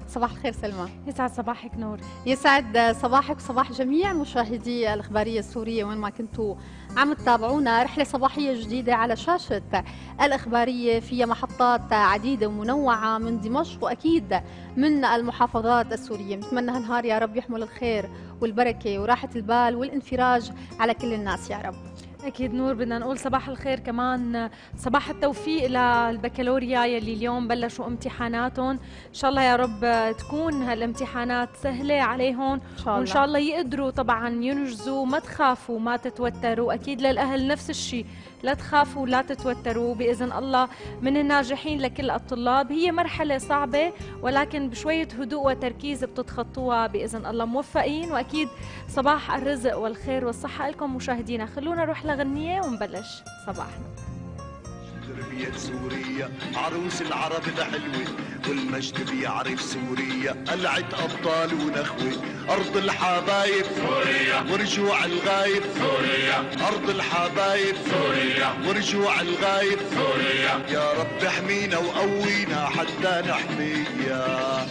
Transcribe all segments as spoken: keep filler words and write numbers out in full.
صباح الخير سلمى. يسعد صباحك نور. يسعد صباحك وصباح جميع مشاهدي الإخبارية السورية وين ما كنتوا عم تتابعونا. رحلة صباحية جديدة على شاشة الإخبارية فيها محطات عديدة ومنوعة من دمشق وأكيد من المحافظات السورية. نتمنى هالنهار يا رب يحمل الخير والبركة وراحة البال والانفراج على كل الناس يا رب. أكيد نور، بدنا نقول صباح الخير كمان، صباح التوفيق للبكالوريا يلي اليوم بلشوا امتحاناتهم. إن شاء الله يا رب تكون هالامتحانات سهلة عليهم إن شاء الله. وإن شاء الله يقدروا طبعا ينجزوا، ما تخافوا ما تتوتروا. أكيد للأهل نفس الشيء، لا تخافوا لا تتوتروا، بإذن الله من الناجحين لكل الطلاب. هي مرحلة صعبة ولكن بشوية هدوء وتركيز بتتخطوها بإذن الله. موفقين، وأكيد صباح الرزق والخير والصحة لكم مشاهدينا. خلونا نروح لغنية ونبلش صباحنا. تربية سوريا عروس العرب الحلوة والمجد بيعرف سوريا، قلعة أبطال ونخوة، أرض الحبايب سوريا ورجوع الغايب سوريا، أرض الحبايب سوريا ورجوع الغايب سوريا، يا رب احمينا وقوينا حتى نحميها.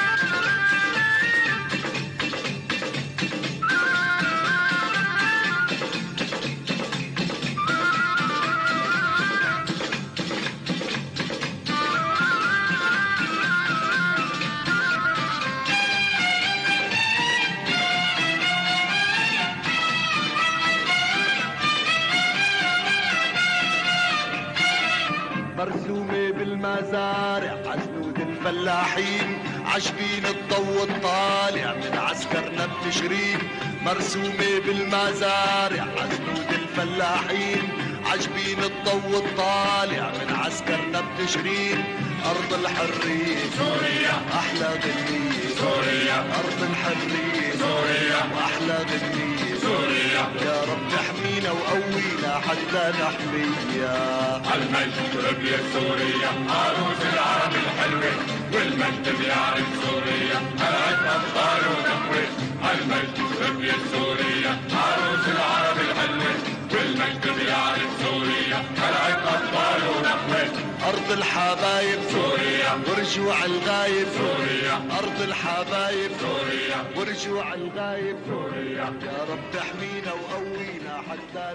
مرسومة بالمزارع عزنود الفلاحين، عجبين الضو الطالع من عسكرنا بتشرين. مرسومة بالمزارع عزنود الفلاحين، عجبين الضو الطالع من عسكرنا بتشرين. أرض الحرية سوريا أحلى غنية سوريا، أرض الحرية سوريا وأحلى غنية سوريا، يا رب احمينا وقوينا حتى نحميها. المجد ربية سوريا عروس العرب الحلوة والمجد بيعرف سوريا، قلعة أبطال ونخوة. المجد ربية سوريا عروس العرب الحلوة والمجد بيعرف سوريا، قلعة أبطال ونخوة. أرض الحبايب سوريا ورجوع الغايب سوريا، أرض الحبايب سوريا ورجوع الغايب سوريا، يا رب تحمينا وقوينا حتى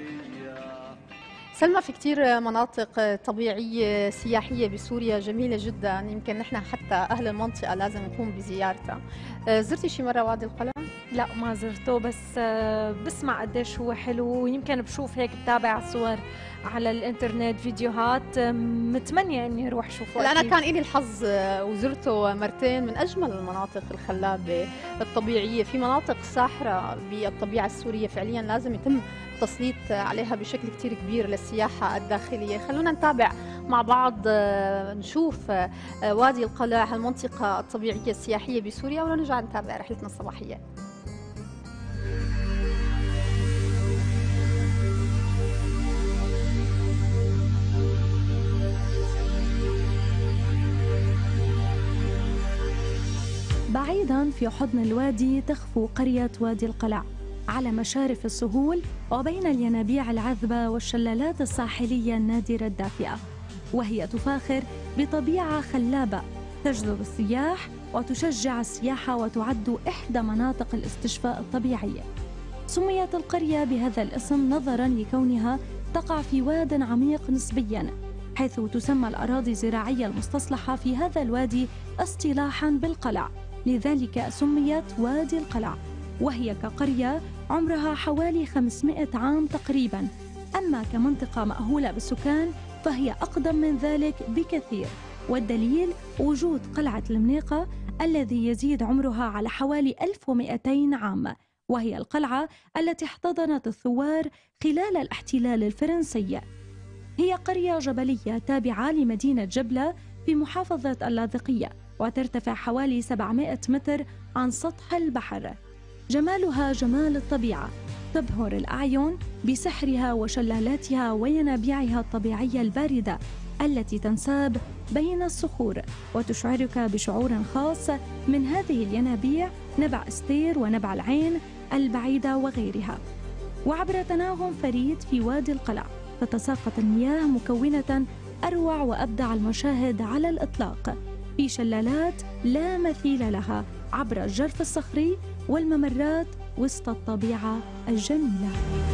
نحميها. سلمى، في كتير مناطق طبيعية سياحية بسوريا جميلة جدا، يمكن نحن حتى أهل المنطقة لازم نقوم بزيارتها. زرتي شي مرة وادي القلع؟ لا ما زرته، بس بسمع قديش هو حلو، ويمكن بشوف هيك بتابع صور على الانترنت فيديوهات، متمنية اني اروح اشوفه. لا انا كان إلي الحظ وزرته مرتين، من اجمل المناطق الخلابة الطبيعية. في مناطق ساحرة بالطبيعة السورية فعليا لازم يتم التسليط عليها بشكل كتير كبير للسياحة الداخلية. خلونا نتابع مع بعض نشوف وادي القلع، المنطقة الطبيعية السياحية بسوريا، ونرجع نتابع رحلتنا الصباحية. بعيداً في حضن الوادي تخفو قرية وادي القلع على مشارف السهول وبين الينابيع العذبة والشلالات الساحلية النادرة الدافئة، وهي تفاخر بطبيعة خلابة تجذب السياح وتشجع السياحة، وتعد إحدى مناطق الاستشفاء الطبيعية. سميت القرية بهذا الاسم نظراً لكونها تقع في واد عميق نسبياً، حيث تسمى الأراضي الزراعية المستصلحة في هذا الوادي اصطلاحاً بالقلع، لذلك سميت وادي القلع. وهي كقرية عمرها حوالي خمسمائة عام تقريباً، أما كمنطقة مأهولة بالسكان فهي أقدم من ذلك بكثير، والدليل وجود قلعة المنيقة الذي يزيد عمرها على حوالي ألف ومئتين عام، وهي القلعة التي احتضنت الثوار خلال الاحتلال الفرنسي. هي قرية جبلية تابعة لمدينة جبلة في محافظة اللاذقية، وترتفع حوالي سبعمائة متر عن سطح البحر. جمالها جمال الطبيعة، تبهر الأعين بسحرها وشلالاتها وينابيعها الطبيعية الباردة التي تنساب بين الصخور، وتشعرك بشعور خاص من هذه الينابيع، نبع استير ونبع العين البعيدة وغيرها. وعبر تناغم فريد في وادي القلع تتساقط المياه مكونة أروع وأبدع المشاهد على الإطلاق، في شلالات لا مثيل لها عبر الجرف الصخري والممرات وسط الطبيعة الجميلة.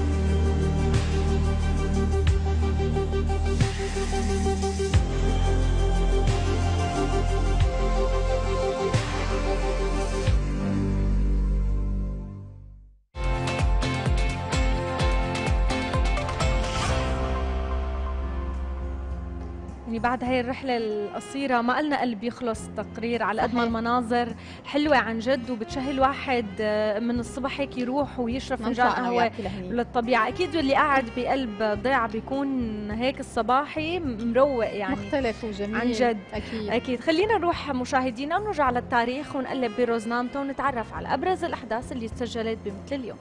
يعني بعد هاي الرحلة القصيرة ما قلنا قلب يخلص تقرير، على قد ما المناظر حلوة عن جد وبتشهي الواحد من الصبح هيك يروح ويشرب فنجان قهوة للطبيعة. أكيد اللي قاعد بقلب ضيعة بيكون هيك الصباحي مروق يعني مختلف وجميل عن جد. أكيد أكيد. خلينا نروح مشاهدينا ونرجع للتاريخ ونقلب بروزنامته ونتعرف على أبرز الأحداث اللي تسجلت بمثل اليوم.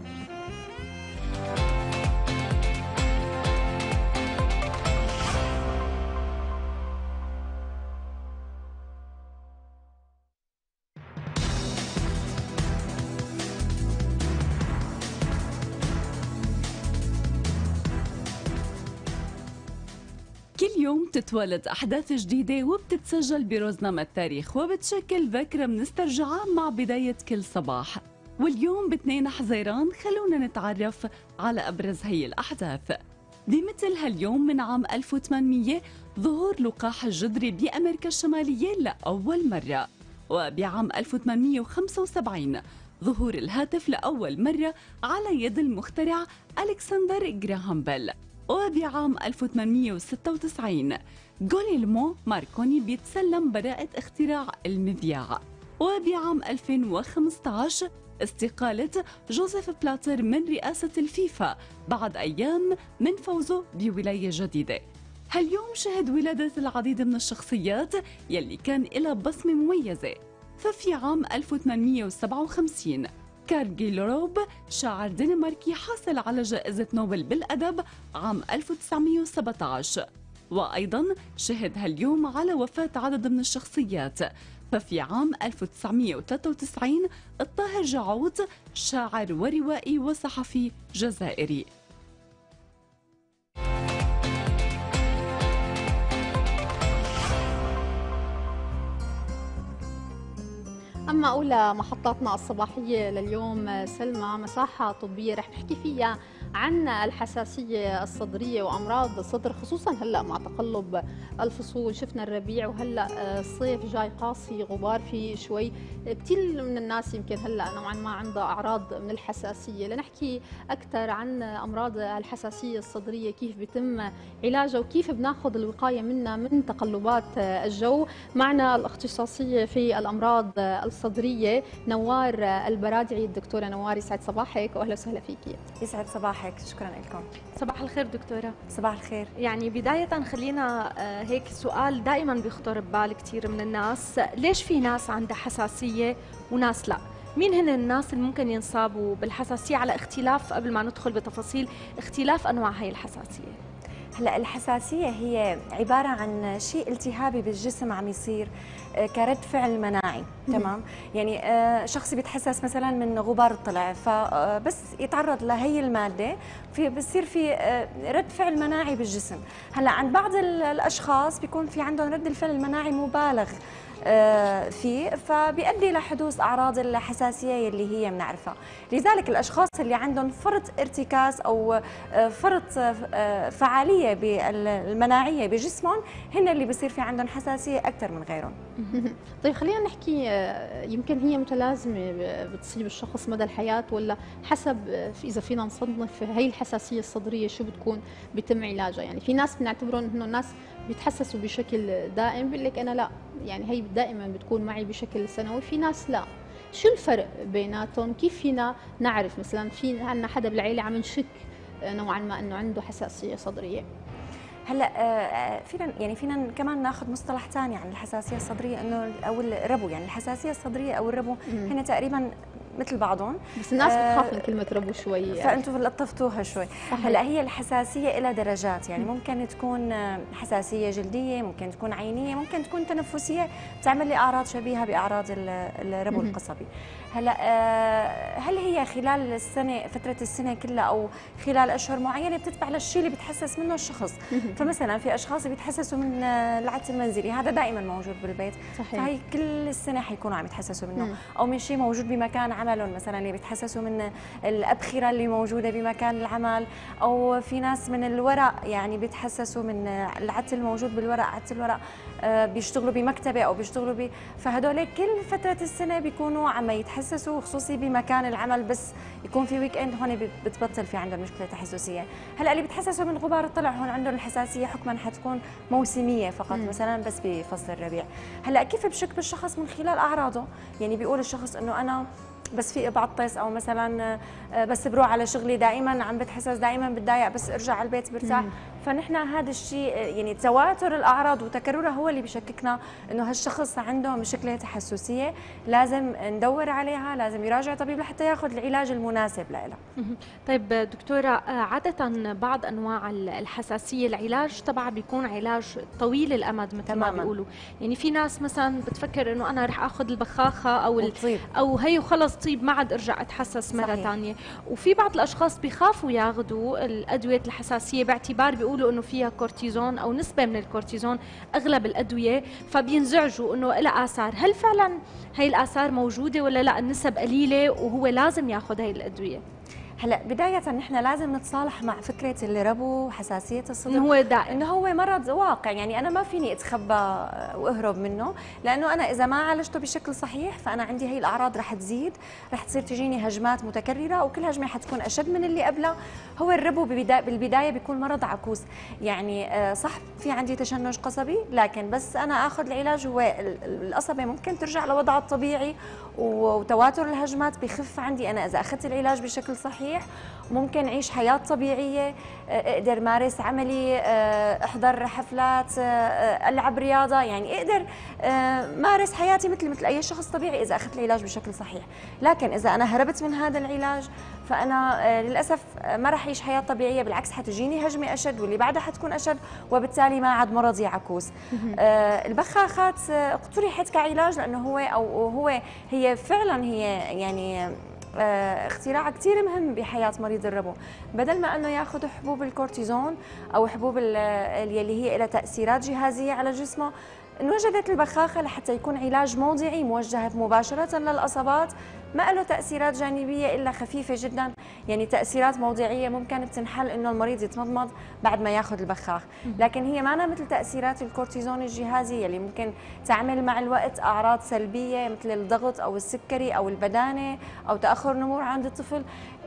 كل يوم تتولد أحداث جديدة وبتتسجل بروزنامة التاريخ وبتشكل ذاكرة بنسترجعها مع بداية كل صباح. واليوم باثنين حزيران خلونا نتعرف على أبرز هي الأحداث. بمثل هاليوم من عام ألف وثمانمية ظهور لقاح الجدري بأمريكا الشمالية لأول مرة. وبعام ألف وثمانمية وخمسة وسبعين ظهور الهاتف لأول مرة على يد المخترع ألكسندر غراهام بيل. وبعام ألف وثمانمية وستة وتسعين غوليلمو ماركوني بيتسلم براءة اختراع المذياع. وبعام ألفين وخمسة عشر استقالة جوزيف بلاتر من رئاسة الفيفا بعد أيام من فوزه بولاية جديدة. هاليوم شهد ولادة العديد من الشخصيات يلي كان لها بصمة مميزة. ففي عام ألف وثمانمية وسبعة وخمسين كارل جيلروب شاعر دنماركي حاصل على جائزة نوبل بالأدب عام ألف وتسعمية وسبعة عشر. وأيضا شهد هاليوم على وفاة عدد من الشخصيات. ففي عام ألف وتسعمية وثلاثة وتسعين الطاهر جعود شاعر وروائي وصحفي جزائري. أما أولى محطاتنا الصباحية لليوم سلمى مساحة طبية رح نحكي فيها عن الحساسية الصدرية وأمراض الصدر، خصوصا هلأ مع تقلب الفصول. شفنا الربيع وهلأ الصيف جاي قاسي، غبار فيه شوي. كثير من الناس يمكن هلأ نوعا ما عندها أعراض من الحساسية. لنحكي أكثر عن أمراض الحساسية الصدرية، كيف بيتم علاجها وكيف بناخذ الوقاية منها من تقلبات الجو. معنا الاختصاصية في الأمراض الصدرية نوار البرادعي. الدكتورة نوار يسعد صباحك وأهلا وسهلا فيكي. يسعد صباحك، شكرا لكم. صباح الخير دكتورة. صباح الخير. يعني بداية خلينا هيك سؤال دائما بيخطر ببال كثير من الناس، ليش في ناس عندها حساسية وناس لا؟ مين هن الناس اللي ممكن ينصابوا بالحساسية على اختلاف، قبل ما ندخل بتفاصيل اختلاف أنواع هاي الحساسية؟ هلا الحساسية هي عبارة عن شيء التهابي بالجسم عم يصير كرد فعل مناعي. تمام. يعني شخص بيتحسس مثلا من غبار الطلع، فبس يتعرض لهي المادة في بصير في رد فعل مناعي بالجسم. هلا عند بعض الاشخاص بيكون في عندهم رد الفعل المناعي مبالغ فيه، فبيؤدي لحدوث اعراض الحساسيه اللي هي بنعرفها. لذلك الاشخاص اللي عندهم فرط ارتكاز او فرط فعاليه بالمناعيه بجسمهم هن اللي بصير في عندهم حساسيه اكثر من غيرهم. طيب خلينا نحكي، يمكن هي متلازمه بتصيب الشخص مدى الحياه، ولا حسب اذا فينا نصنف هي الحساسيه الصدريه شو بتكون بيتم علاجها؟ يعني في ناس بنعتبرهم انه الناس بيتحسسوا بشكل دائم، بيقول لك انا لا، يعني هي دائما بتكون معي بشكل سنوي. في ناس لا. شو الفرق بيناتهم؟ كيف فينا نعرف مثلا في عندنا حدا بالعيله عم نشك نوعا ما انه عنده حساسيه صدريه؟ هلا فينا يعني فينا كمان ناخذ مصطلح ثاني عن الحساسيه الصدريه، انه او الربو. يعني الحساسيه الصدريه او الربو هن تقريبا مثل بعضهم، بس الناس آه بتخاف من كلمه ربو شوي، فانتم لطفتوها شوي. هلا هي الحساسيه لها درجات، يعني ممكن تكون حساسيه جلديه، ممكن تكون عينيه، ممكن تكون تنفسيه، بتعمل لي اعراض شبيهه باعراض الربو القصبي. هلا هل هي خلال السنه، فتره السنه كلها، او خلال اشهر معينه، بتتبع للشيء اللي بتحسس منه الشخص. فمثلا في اشخاص بيتحسسوا من العدس المنزلي، هذا دائما موجود بالبيت، صحيح. فهي كل السنه حيكونوا عم يتحسسوا منه. مم. او من شيء موجود بمكان عملهم، مثلا اللي بيتحسسوا من الابخره اللي موجوده بمكان العمل، او في ناس من الورق، يعني بيتحسسوا من العدس الموجود بالورق، عدس الورق، بيشتغلوا بمكتبه او بيشتغلوا ب... فهدول كل فتره السنه بيكونوا عم يتحسسوا، خصوصي بمكان العمل، بس يكون في ويك اند هون بتبطل في عندهم مشكله تحسسيه. هلا اللي بيتحسسوا من غبار الطلع هون عندهم الحساسيه حكما حتكون موسميه فقط، مم. مثلا بس بفصل الربيع. هلا كيف بشك بالشخص؟ من خلال اعراضه، يعني بيقول الشخص انه انا بس في بعطس، او مثلا بس بروح على شغلي دائما عم بتحسس، دائما بتضايق، بس ارجع على البيت برتاح. فنحن هذا الشيء، يعني تواتر الاعراض وتكررها هو اللي بشككنا انه هالشخص عنده مشكله تحسسيه، لازم ندور عليها، لازم يراجع طبيب لحتى ياخذ العلاج المناسب لها. طيب دكتوره، عاده بعض انواع الحساسيه العلاج تبعها بيكون علاج طويل الامد مثل ما بيقولوا، يعني في ناس مثلا بتفكر انه انا رح اخذ البخاخه او او هي وخلص طيب ما عاد ارجع اتحسس مره ثانيه، وفي بعض الاشخاص بيخافوا ياخذوا الادويه الحساسيه باعتبار بيقولوا انه فيها كورتيزون او نسبه من الكورتيزون اغلب الادويه، فبينزعجوا انه لها اثار. هل فعلا هي الاثار موجوده ولا لا النسب قليله وهو لازم ياخذ هي الادويه؟ هلا بداية نحن لازم نتصالح مع فكرة اللي ربو حساسية الصدر، هو دائم انه هو مرض واقع، يعني انا ما فيني اتخبى واهرب منه، لانه انا اذا ما عالجته بشكل صحيح فانا عندي هي الاعراض رح تزيد، رح تصير تجيني هجمات متكررة، وكل هجمة حتكون اشد من اللي قبلها. هو الربو بالبداية بيكون مرض عكوس، يعني صح في عندي تشنج قصبي، لكن بس انا اخذ العلاج هو القصبة ممكن ترجع لوضعها الطبيعي، وتواتر الهجمات بخف عندي انا اذا اخذت العلاج بشكل صحيح. ممكن اعيش حياه طبيعيه، اقدر مارس عملي، احضر حفلات، العب رياضه، يعني اقدر مارس حياتي مثل مثل اي شخص طبيعي اذا اخذت العلاج بشكل صحيح. لكن اذا انا هربت من هذا العلاج فانا للاسف ما راح اعيش حياه طبيعيه، بالعكس حتجيني هجمه اشد واللي بعدها حتكون اشد، وبالتالي ما عاد مرضي عكوس. البخاخات اقترحت كعلاج لانه هو او هو هي فعلا هي يعني اختراع كثير مهم بحياه مريض الربو، بدل ما انه ياخذ حبوب الكورتيزون او حبوب اللي هي لها تاثيرات جهازيه على جسمه، انوجدت البخاخه لحتى يكون علاج موضعي موجه مباشره للقصبات، ما له تاثيرات جانبيه الا خفيفه جدا، يعني تاثيرات موضعيه ممكن بتنحل انه المريض يتمضمض بعد ما ياخذ البخاخ، لكن هي ما مثل تاثيرات الكورتيزون الجهازيه اللي ممكن تعمل مع الوقت اعراض سلبيه مثل الضغط او السكري او البدانه او تاخر نمو عند الطفل.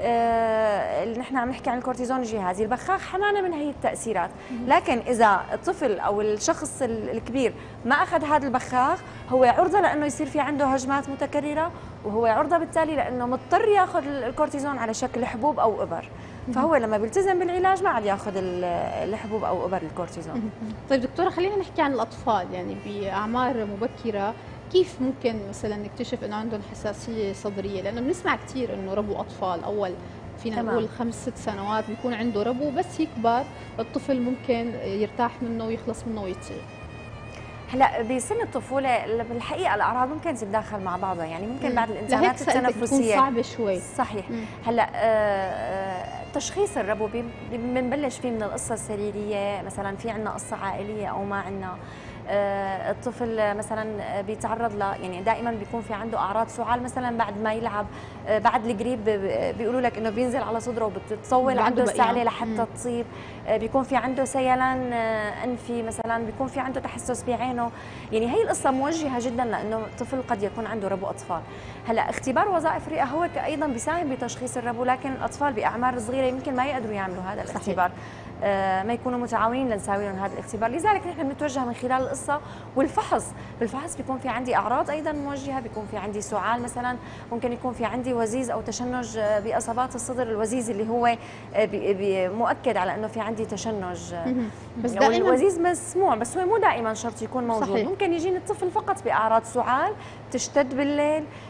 آه اللي نحن عم نحكي عن الكورتيزون الجهازي، البخاخ حمانا من هي التاثيرات، لكن اذا الطفل او الشخص الكبير ما اخذ هذا البخاخ هو عرضه لانه يصير في عنده هجمات متكرره، وهو عرضه بالتالي لانه مضطر ياخذ الكورتيزون على شكل حبوب او ابر، فهو لما بيلتزم بالعلاج ما عاد ياخذ الحبوب او ابر الكورتيزون. طيب دكتوره، خلينا نحكي عن الاطفال، يعني باعمار مبكره كيف ممكن مثلا نكتشف انه عندهم حساسيه صدريه؟ لانه بنسمع كثير انه ربو اطفال اول فينا نقول خمس ست سنوات بيكون عنده ربو، بس يكبر الطفل ممكن يرتاح منه ويخلص منه ويطير. هلا بسن الطفوله بالحقيقه الاعراض ممكن تتداخل مع بعضها، يعني ممكن بعد الانسانات التنفسيه صعبه شوي. صحيح. مم. هلا آه تشخيص الربو بنبلش فيه من القصه السريريه، مثلا في عندنا قصه عائليه او ما عندنا. آه الطفل مثلا بيتعرض ل يعني دائما بيكون في عنده اعراض سعال مثلا بعد ما يلعب، آه بعد القريب بيقولوا لك انه بينزل على صدره وبتطول عنده السعله لحتى تصيب، آه بيكون في عنده سيلان آه انفي مثلا، بيكون في عنده تحسس بعينه، يعني هي القصه موجهه جدا لانه الطفل قد يكون عنده ربو اطفال. هلا اختبار وظائف الرئه هو ايضا بيساهم بتشخيص الربو، لكن الاطفال باعمار صغيره يمكن ما يقدروا يعملوا هذا الاختبار، آه ما يكونوا متعاونين لنساوي لهم هذا الاختبار، لذلك نحن بنتوجه من خلال القصه والفحص. بالفحص بيكون في عندي اعراض ايضا موجهه، بيكون في عندي سعال مثلا، ممكن يكون في عندي وزيز او تشنج بقصبات الصدر، الوزيز اللي هو بي بي مؤكد على انه في عندي تشنج، بس دائما الوزيز مسموع، بس هو مو دائما شرط يكون موجود. صحيح. ممكن يجيني الطفل فقط باعراض سعال تشتد بالليل،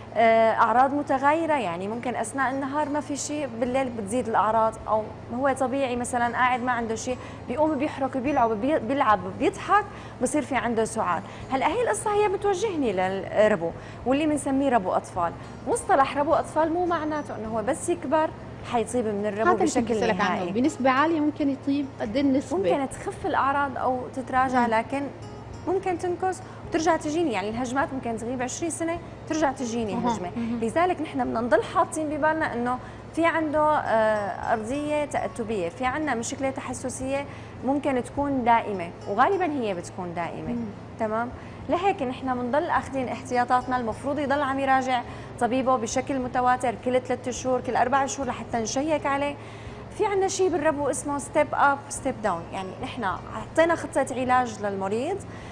اعراض متغيره، يعني ممكن اثناء النهار ما في شيء، بالليل بتزيد الاعراض، او هو طبيعي مثلا قاعد ما عنده شيء بيقوم بيحرك بيلعب بيلعب بيضحك بصير في عنده سعال. هلا هي القصه هي بتوجهني للربو واللي بنسميه ربو اطفال. مصطلح ربو اطفال مو معناته انه هو بس يكبر حيطيب من الربو بشكل نهائي. بنسبه عاليه ممكن يطيب قد ايه النسبه؟ ممكن تخف الاعراض او تتراجع، لكن ممكن تنقص وترجع تجيني، يعني الهجمات ممكن تغيب عشرين سنه ترجع تجيني هجمه. لذلك نحن بدنا نضل حاطين ببالنا انه في عنده ارضيه تأتبيه، في عندنا مشكله تحسسيه ممكن تكون دائمه، وغالبا هي بتكون دائمه. مم. تمام؟ لهيك نحن بنضل اخذين احتياطاتنا، المفروض يضل عم يراجع طبيبه بشكل متواتر كل ثلاث شهور كل اربع شهور لحتى نشيك عليه. في عندنا شيء بالربو اسمه ستيب اب ستيب داون، يعني نحن حطينا خطه علاج للمريض،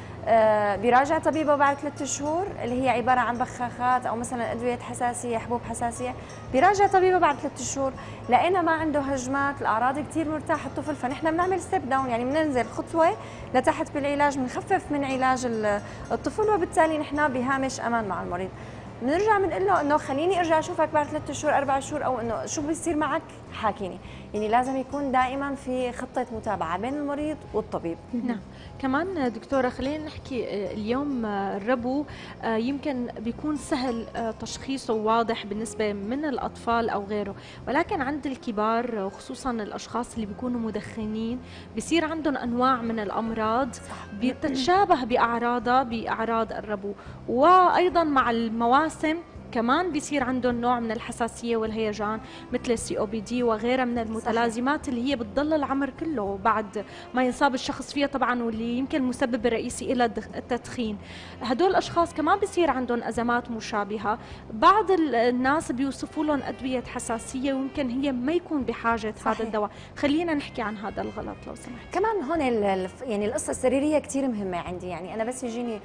آه بيراجع طبيبه بعد ثلاث شهور اللي هي عباره عن بخاخات او مثلا ادويه حساسيه حبوب حساسيه، بيراجع طبيبه بعد ثلاث شهور لقينا ما عنده هجمات، الاعراض كثير مرتاح الطفل، فنحن بنعمل ستيب داون، يعني بننزل خطوه لتحت بالعلاج، بنخفف من علاج الطفل، وبالتالي نحن بهامش امان مع المريض. بنرجع بنقول له انه خليني ارجع اشوفك بعد ثلاث شهور اربع شهور، او انه شو بيصير معك حاكيني، يعني لازم يكون دائما في خطه متابعه بين المريض والطبيب. نعم. كمان دكتوره خلينا نحكي اليوم الربو يمكن بيكون سهل تشخيصه واضح بالنسبه من الاطفال او غيره، ولكن عند الكبار وخصوصا الاشخاص اللي بيكونوا مدخنين بيصير عندهم انواع من الامراض بتتشابه باعراضها باعراض الربو، وايضا مع المواسم كمان بيصير عندهم نوع من الحساسيه والهيجان مثل السي او بي دي وغيرها من المتلازمات صحيح. اللي هي بتضل العمر كله بعد ما ينصاب الشخص فيها طبعا، واللي يمكن المسبب الرئيسي الى التدخين. هدول الاشخاص كمان بيصير عندهم ازمات مشابهه، بعض الناس بيوصفوا لهم ادويه حساسيه ويمكن هي ما يكون بحاجه صحيح. هذا الدواء. خلينا نحكي عن هذا الغلط لو سمحت. كمان هون يعني القصه السريريه كثير مهمه عندي، يعني انا بس يجيني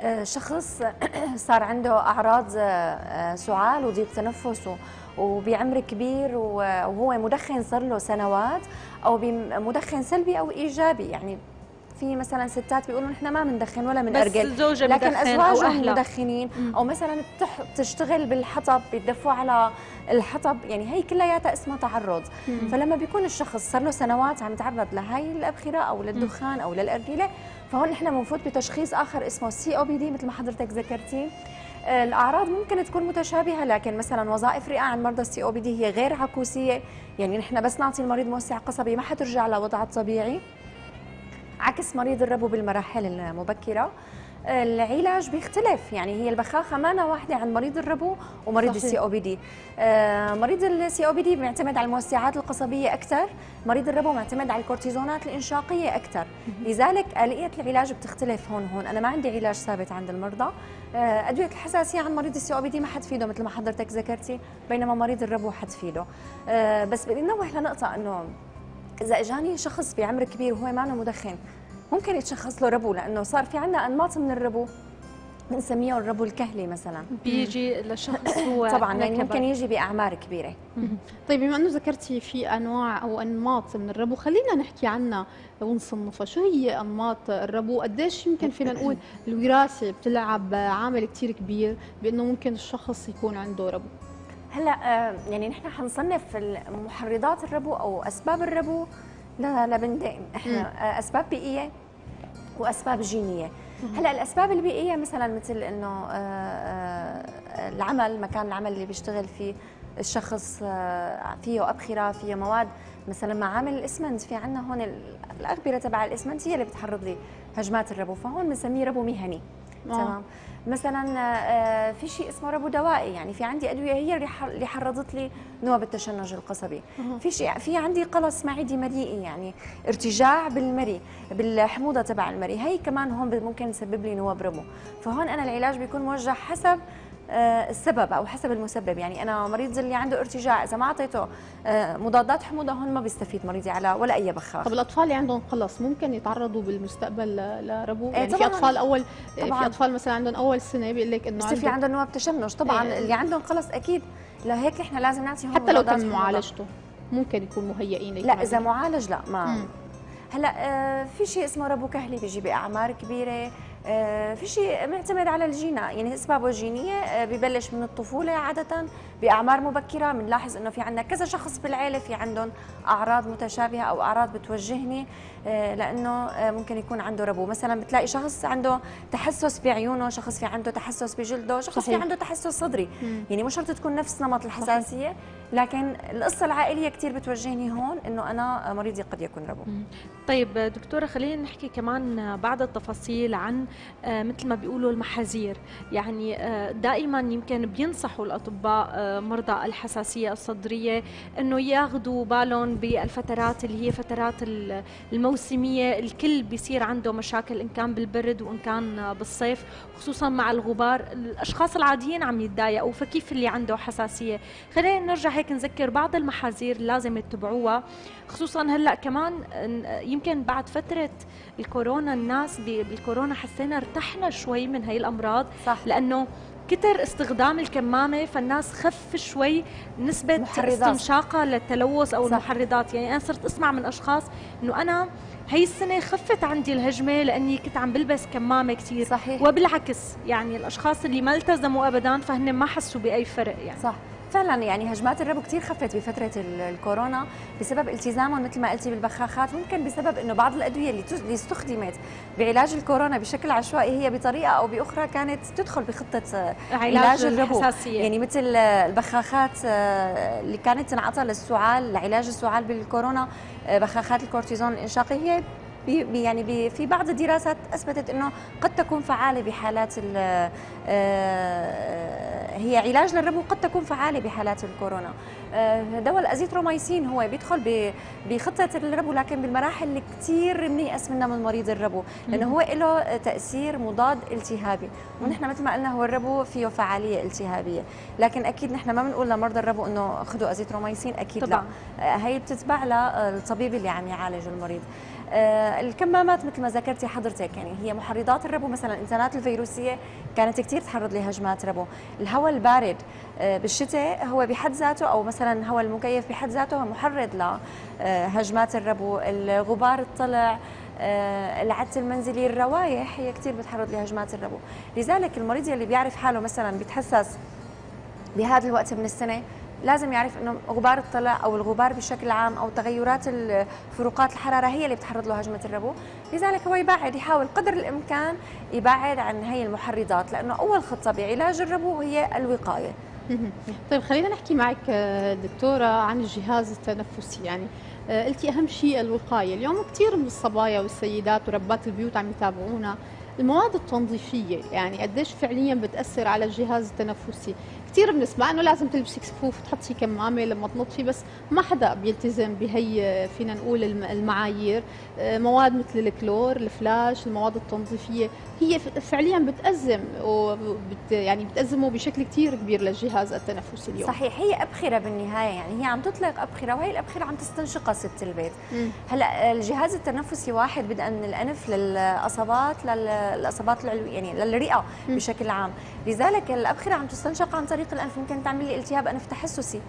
شخص صار عنده أعراض سعال وضيق تنفس وبعمر كبير وهو مدخن صار له سنوات، أو مدخن سلبي أو إيجابي، يعني في مثلا ستات بيقولوا نحن ما بندخن ولا بنأرجل، لكن أزواجهم مدخنين، أو مثلا بتشتغل بالحطب بيدفوا على الحطب، يعني هي كلياتها اسمها تعرض. مم. فلما بيكون الشخص صار له سنوات عم يتعرض لهي الأبخرة أو للدخان أو للأرجيلة، فهون نحن بنفوت بتشخيص آخر اسمه سي او بي دي مثل ما حضرتك ذكرتي. الأعراض ممكن تكون متشابهة، لكن مثلا وظائف رئة عند مرضى السي او بي دي هي غير عكوسية، يعني نحن بس نعطي المريض موسع قصبي ما حترجع لوضعها الطبيعي، عكس مريض الربو بالمراحل المبكرة. العلاج بيختلف، يعني هي البخاخه مانا واحده عند مريض الربو ومريض السي او بي دي. آه مريض السي او بي دي بيعتمد على الموسعات القصبيه اكثر، مريض الربو معتمد على الكورتيزونات الانشاقيه اكثر، لذلك اليه العلاج بتختلف. هون هون انا ما عندي علاج ثابت عند المرضى. آه ادويه الحساسيه عند مريض السي او بي دي ما حتفيده مثل ما حضرتك ذكرتي، بينما مريض الربو حتفيده. آه بس بدي نوه لنقطه انه اذا اجاني شخص بعمر كبير وهو ما مدخن ممكن يتشخص له ربو، لانه صار في عندنا انماط من الربو بنسميه الربو الكهلي مثلا، بيجي لشخص هو طبعا يعني ممكن يجي باعمار كبيره. طيب بما انه ذكرتي في انواع او انماط من الربو، خلينا نحكي عنها ونصنفها. شو هي انماط الربو؟ قديش يمكن فينا نقول الوراثه بتلعب عامل كثير كبير بانه ممكن الشخص يكون عنده ربو؟ هلا يعني نحن حنصنف محرضات الربو او اسباب الربو لبندين، احنا اسباب بيئيه واسباب جينيه. هلا الاسباب البيئيه مثلا مثل انه العمل، مكان العمل اللي بيشتغل فيه الشخص فيه ابخره، فيه مواد مثلا معامل الاسمنت، في عندنا هون الاغبره تبع الاسمنت هي اللي بتحرض لهجمات الربو، فهون بنسميه ربو مهني. تمام. مثلا في شيء اسمه ربو دوائي، يعني في عندي ادويه هي اللي حرضت لي نوب التشنج القصبي. في شيء في عندي قلص معدي مريئي، يعني ارتجاع بالمري بالحموضه تبع المري، هي كمان هون ممكن تسبب لي نوب ربو. فهون انا العلاج بيكون موجه حسب السبب او حسب المسبب، يعني انا مريض اللي عنده ارتجاع اذا ما اعطيته مضادات حموضه هون ما بيستفيد مريضي على ولا اي بخاخ. طب الاطفال اللي عندهم قلص ممكن يتعرضوا بالمستقبل لربو؟ يعني في اطفال اول طبعاً. في اطفال مثلا عندهم اول سنه بيقول لك انه في عندهم نوب تشنج طبعا. إيه. اللي عندهم قلص اكيد لهيك احنا لازم نعطيهم حتى لو تم معالجته ممكن يكون مهيئين. لا اذا معالج لا ما. مم. هلا آه في شيء اسمه ربو كهلي بيجي باعمار كبيره، آه في شيء معتمد على الجينة، يعني اسبابه جينيه، آه ببلش من الطفوله عاده باعمار مبكره. بنلاحظ انه في عندنا كذا شخص بالعيله في عندهم اعراض متشابهه او اعراض بتوجهني، آه لانه آه ممكن يكون عنده ربو. مثلا بتلاقي شخص عنده تحسس بعيونه، شخص في عنده تحسس بجلده، شخص صحيح. في عنده تحسس صدري. مم. يعني مو شرط تكون نفس نمط الحساسيه، لكن القصه العائليه كثير بتوجهني هون انه انا مريضي قد يكون ربو. مم. طيب دكتوره، خلينا نحكي كمان بعض التفاصيل عن آه مثل ما بيقولوا المحاذير. يعني آه دائما يمكن بينصحوا الاطباء آه مرضى الحساسيه الصدريه انه ياخذوا بالهم بالفترات اللي هي فترات الموسميه. الكل بيصير عنده مشاكل ان كان بالبرد وان كان بالصيف، خصوصا مع الغبار. الاشخاص العاديين عم يتضايقوا، فكيف اللي عنده حساسيه؟ خلينا نرجع هيك نذكر بعض المحاذير اللي لازم يتبعوها، خصوصا هلا كمان يمكن بعد فتره الكورونا الناس بالكورونا حسينا ارتحنا شوي من هي الامراض. صح. لانه كتر استخدام الكمامه، فالناس خف شوي نسبه محرضات. استنشاقها للتلوث او صح. المحرضات. يعني انا صرت اسمع من اشخاص انه انا هي السنه خفت عندي الهجمه لاني كنت عم بلبس كمامه كثير. صحيح. وبالعكس يعني الاشخاص اللي ما التزموا ابدا فهن ما حسوا باي فرق. يعني صح فعلا، يعني هجمات الربو كثير خفت بفتره الكورونا بسبب التزامهم مثل ما قلتي بالبخاخات. ممكن بسبب انه بعض الادويه اللي اللي استخدمت بعلاج الكورونا بشكل عشوائي هي بطريقه او باخرى كانت تدخل بخطه علاج الربو. يعني مثل البخاخات اللي كانت تنعطى للسعال لعلاج السعال بالكورونا، بخاخات الكورتيزون الانشاقي، هي بي يعني بي في بعض الدراسات اثبتت انه قد تكون فعاله بحالات هي علاج للربو، قد تكون فعاله بحالات الكورونا. دواء الازيثروميسين هو بيدخل بخطه الربو، لكن بالمراحل اللي كثير بنيأس منها من مريض الربو، لانه هو له تاثير مضاد التهابي، ونحن مثل ما قلنا هو الربو فيه فعاليه التهابيه، لكن اكيد نحن ما بنقول لمرضى الربو انه خذوا ازيثروميسين، اكيد طبعا. لا، هي بتتبع للطبيب اللي عم يعالج المريض. آه الكمامات مثل ما ذكرتي حضرتك، يعني هي محرضات الربو. مثلا الانسانات الفيروسيه كانت كثير تحرض لهجمات ربو. الهواء البارد آه بالشتاء هو بحد ذاته، او مثلا الهواء المكيف بحد ذاته هو محرض لهجمات الربو. الغبار الطلع، آه العدس المنزلي، الروائح هي كثير بتحرض لهجمات الربو. لذلك المريض اللي بيعرف حاله مثلا بيتحسس بهذا الوقت من السنه لازم يعرف انه غبار الطلع او الغبار بشكل عام او تغيرات فروقات الحراره هي اللي بتحرض له هجمه الربو. لذلك هو يبعد، يحاول قدر الامكان يبعد عن هي المحرضات، لانه اول خطه بعلاج الربو هي الوقايه. طيب خلينا نحكي معك دكتوره عن الجهاز التنفسي. يعني قلتي اهم شيء الوقايه. اليوم كثير من الصبايا والسيدات وربات البيوت عم يتابعونا، المواد التنظيفيه يعني قديش فعليا بتاثر على الجهاز التنفسي؟ كثير بنسمع انه لازم تلبسي كفوف وتحطي كمامه لما تنظفي، بس ما حدا بيلتزم بهي فينا نقول المعايير. مواد مثل الكلور، الفلاش، المواد التنظيفيه هي فعليا بتأزم وبت يعني بتأزمه بشكل كثير كبير للجهاز التنفسي اليوم. صحيح، هي ابخره بالنهايه، يعني هي عم تطلق ابخره، وهي الابخره عم تستنشقها ست البيت. هلا الجهاز التنفسي واحد، بدءا من الانف للقصبات للقصبات العلويه، يعني للرئه م. بشكل عام. لذلك الابخره عم تستنشق عن طريق الانف، ممكن تعمل لي التهاب انف تحسسي،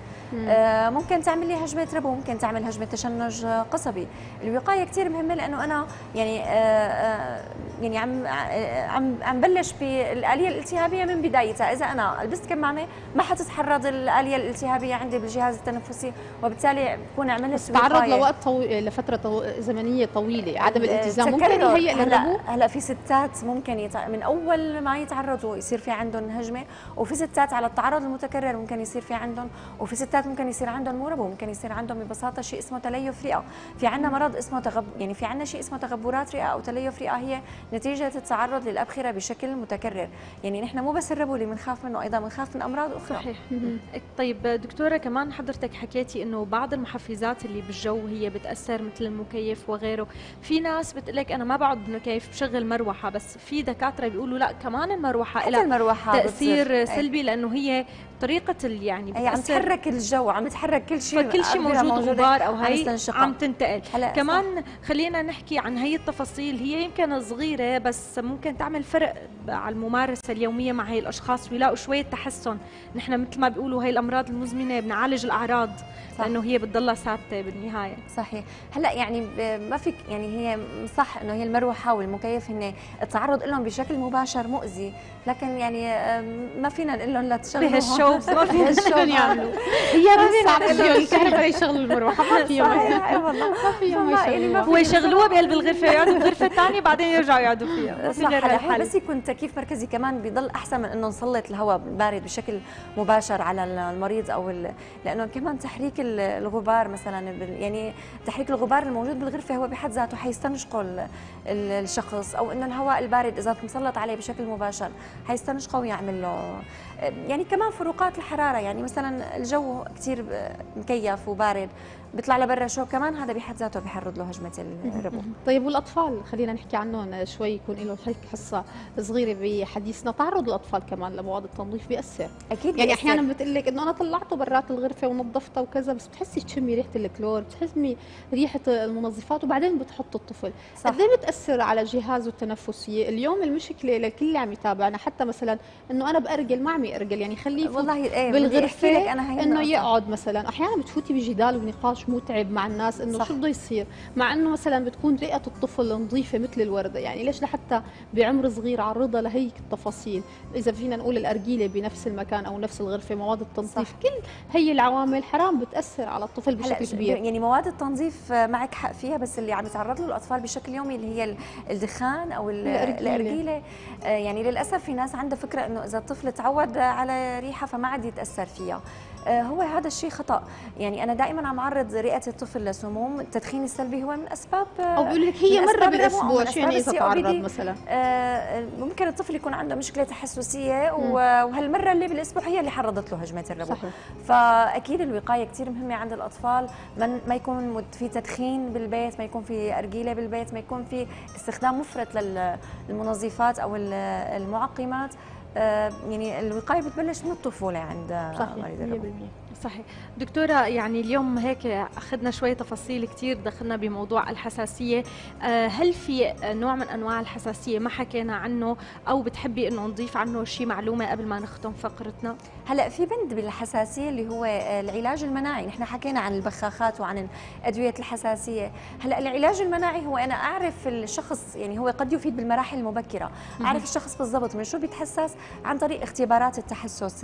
آه ممكن تعمل لي هجمه ربو، ممكن تعمل هجمه تشنج قصبي. الوقايه كثير مهمه، لانه انا يعني آه يعني عم عم عم بلش بالآلية الالتهابية من بدايتها. إذا أنا لبست كمامة ما حتتحرض الآلية الالتهابية عندي بالجهاز التنفسي، وبالتالي بكون عملت وقاية. تعرض لوقت طويل، لفترة طو... زمنية طويلة، عدم الالتزام ممكن يهيئ للربو. هلا في ستات ممكن يتع... من أول ما يتعرضوا يصير في عندهم هجمة، وفي ستات على التعرض المتكرر ممكن يصير في عندهم، وفي ستات ممكن يصير عندهم مو ربو، ممكن يصير عندهم ببساطة شيء اسمه تليف رئة. في عندنا مرض اسمه تغب... يعني في عندنا شيء اسمه تغبرات رئة أو تليف رئة، هي نتيجة التعرض للأبخرة بشكل متكرر. يعني نحن مو بس الربو اللي بنخاف منه، ايضا بنخاف من امراض اخرى. صحيح. طيب دكتوره، كمان حضرتك حكيتي انه بعض المحفزات اللي بالجو هي بتاثر مثل المكيف وغيره. في ناس بتقلك انا ما بقعد بمكيف، بشغل مروحه، بس في دكاتره بيقولوا لا، كمان المروحه لها تاثير سلبي، لانه هي طريقه يعني هي عم تحرك الجو، عم تحرك كل شيء، فكل شيء موجود غبار او هي عم تنتقل. كمان صح. خلينا نحكي عن هي التفاصيل، هي يمكن صغيره بس ممكن تعمل فرق على الممارسه اليوميه مع هي الاشخاص ويلاقوا شويه تحسن. نحن مثل ما بيقولوا هي الامراض المزمنه بنعالج الاعراض صح. لانه هي بتضلها ثابته بالنهايه. صحيح. هلا يعني ما فيك يعني هي صح انه هي المروحه والمكيف هن التعرض لهم بشكل مباشر مؤذي، لكن يعني ما فينا نقول لهم لا تشغلوا بهالشوب ما فينا نقول يعملوا. هي بس صعب فيهم الكهرباء يشغلوا المروحه، ما فيهم اي والله ما فيهم يعني يشغلوها. هو يشغلوها بقلب الغرفه يقعدوا بغرفه ثانيه بعدين يرجعوا يقعدوا فيها. صح. هلا بس يكون تكييف مركزي كمان بيضل احسن من انه نسلط الهواء البارد بشكل مباشر على المريض او ال... لانه كمان تحريك الغبار مثلا يعني تحريك الغبار الموجود بالغرفه هو بحد ذاته حيستنشقه الشخص، او انه الهواء البارد اذا مسلط عليه بشكل مباشر حيستنشقه ويعمل له يعني كمان فروقات الحراره. يعني مثلا الجو كثير مكيف وبارد بيطلع لبرا شو كمان هذا بحد ذاته بيحرض له هجمه الربو. طيب والاطفال خلينا نحكي عنهم شوي، يكون لهم هيك حصه صغيره بحديثنا. تعرض الاطفال كمان لمواد التنظيف بيأثر اكيد يعني بيأثر. احيانا بتقول لك انه انا طلعته برات الغرفه ونظفتها وكذا، بس بتحسي تشمي ريحه الكلور، بتحسي ريحه المنظفات وبعدين بتحط الطفل. قد ايه بتاثر على جهازه التنفسي؟ اليوم المشكله للكل اللي عم يتابعنا حتى مثلا انه انا بارجل ما عم يارجل، يعني خليه والله ايه بالغرفه أنا انه يقعد مثلا. احيانا بتفوتي بجدال ونقاش متعب مع الناس انه شو بده يصير، مع انه مثلا بتكون رئه الطفل نظيفه مثل الورده. يعني ليش لحتى بعمر صغير عرضها لهيك التفاصيل؟ اذا فينا نقول الارجيله بنفس المكان او نفس الغرفه، مواد التنظيف صح. كل هي العوامل حرام بتاثر على الطفل بشكل كبير. يعني مواد التنظيف معك حق فيها، بس اللي عم يتعرض له الاطفال بشكل يومي اللي هي الدخان او الارجيله, الأرجيلة. يعني للاسف في ناس عندها فكره انه اذا الطفل تعود على ريحه فما عاد يتاثر فيها. هو هذا الشيء خطا. يعني انا دائما عم اعرض رئه الطفل لسموم. التدخين السلبي هو من اسباب، او بيقول لك هي مره بالاسبوع. شو يعني اذا تعرض مثلا؟ ممكن الطفل يكون عنده مشكله تحسسيه وهالمره اللي بالاسبوع هي اللي حرضت له هجمه الربو. صحيح. فاكيد الوقايه كثير مهمه عند الاطفال، ما يكون في تدخين بالبيت، ما يكون في ارجيله بالبيت، ما يكون في استخدام مفرط للمنظفات او المعقمات. يعني الوقايه بتبلش من الطفوله عند مريض الربو. صحيح. دكتورة يعني اليوم هيك أخذنا شوية تفاصيل كتير، دخلنا بموضوع الحساسية. هل في نوع من أنواع الحساسية ما حكينا عنه أو بتحبي أنه نضيف عنه شيء معلومة قبل ما نختم فقرتنا؟ هلا في بند بالحساسية اللي هو العلاج المناعي. نحن حكينا عن البخاخات وعن أدوية الحساسية. هلا العلاج المناعي هو أنا أعرف الشخص، يعني هو قد يفيد بالمراحل المبكرة. أعرف الشخص بالضبط من شو بيتحسس عن طريق اختبارات التحسس،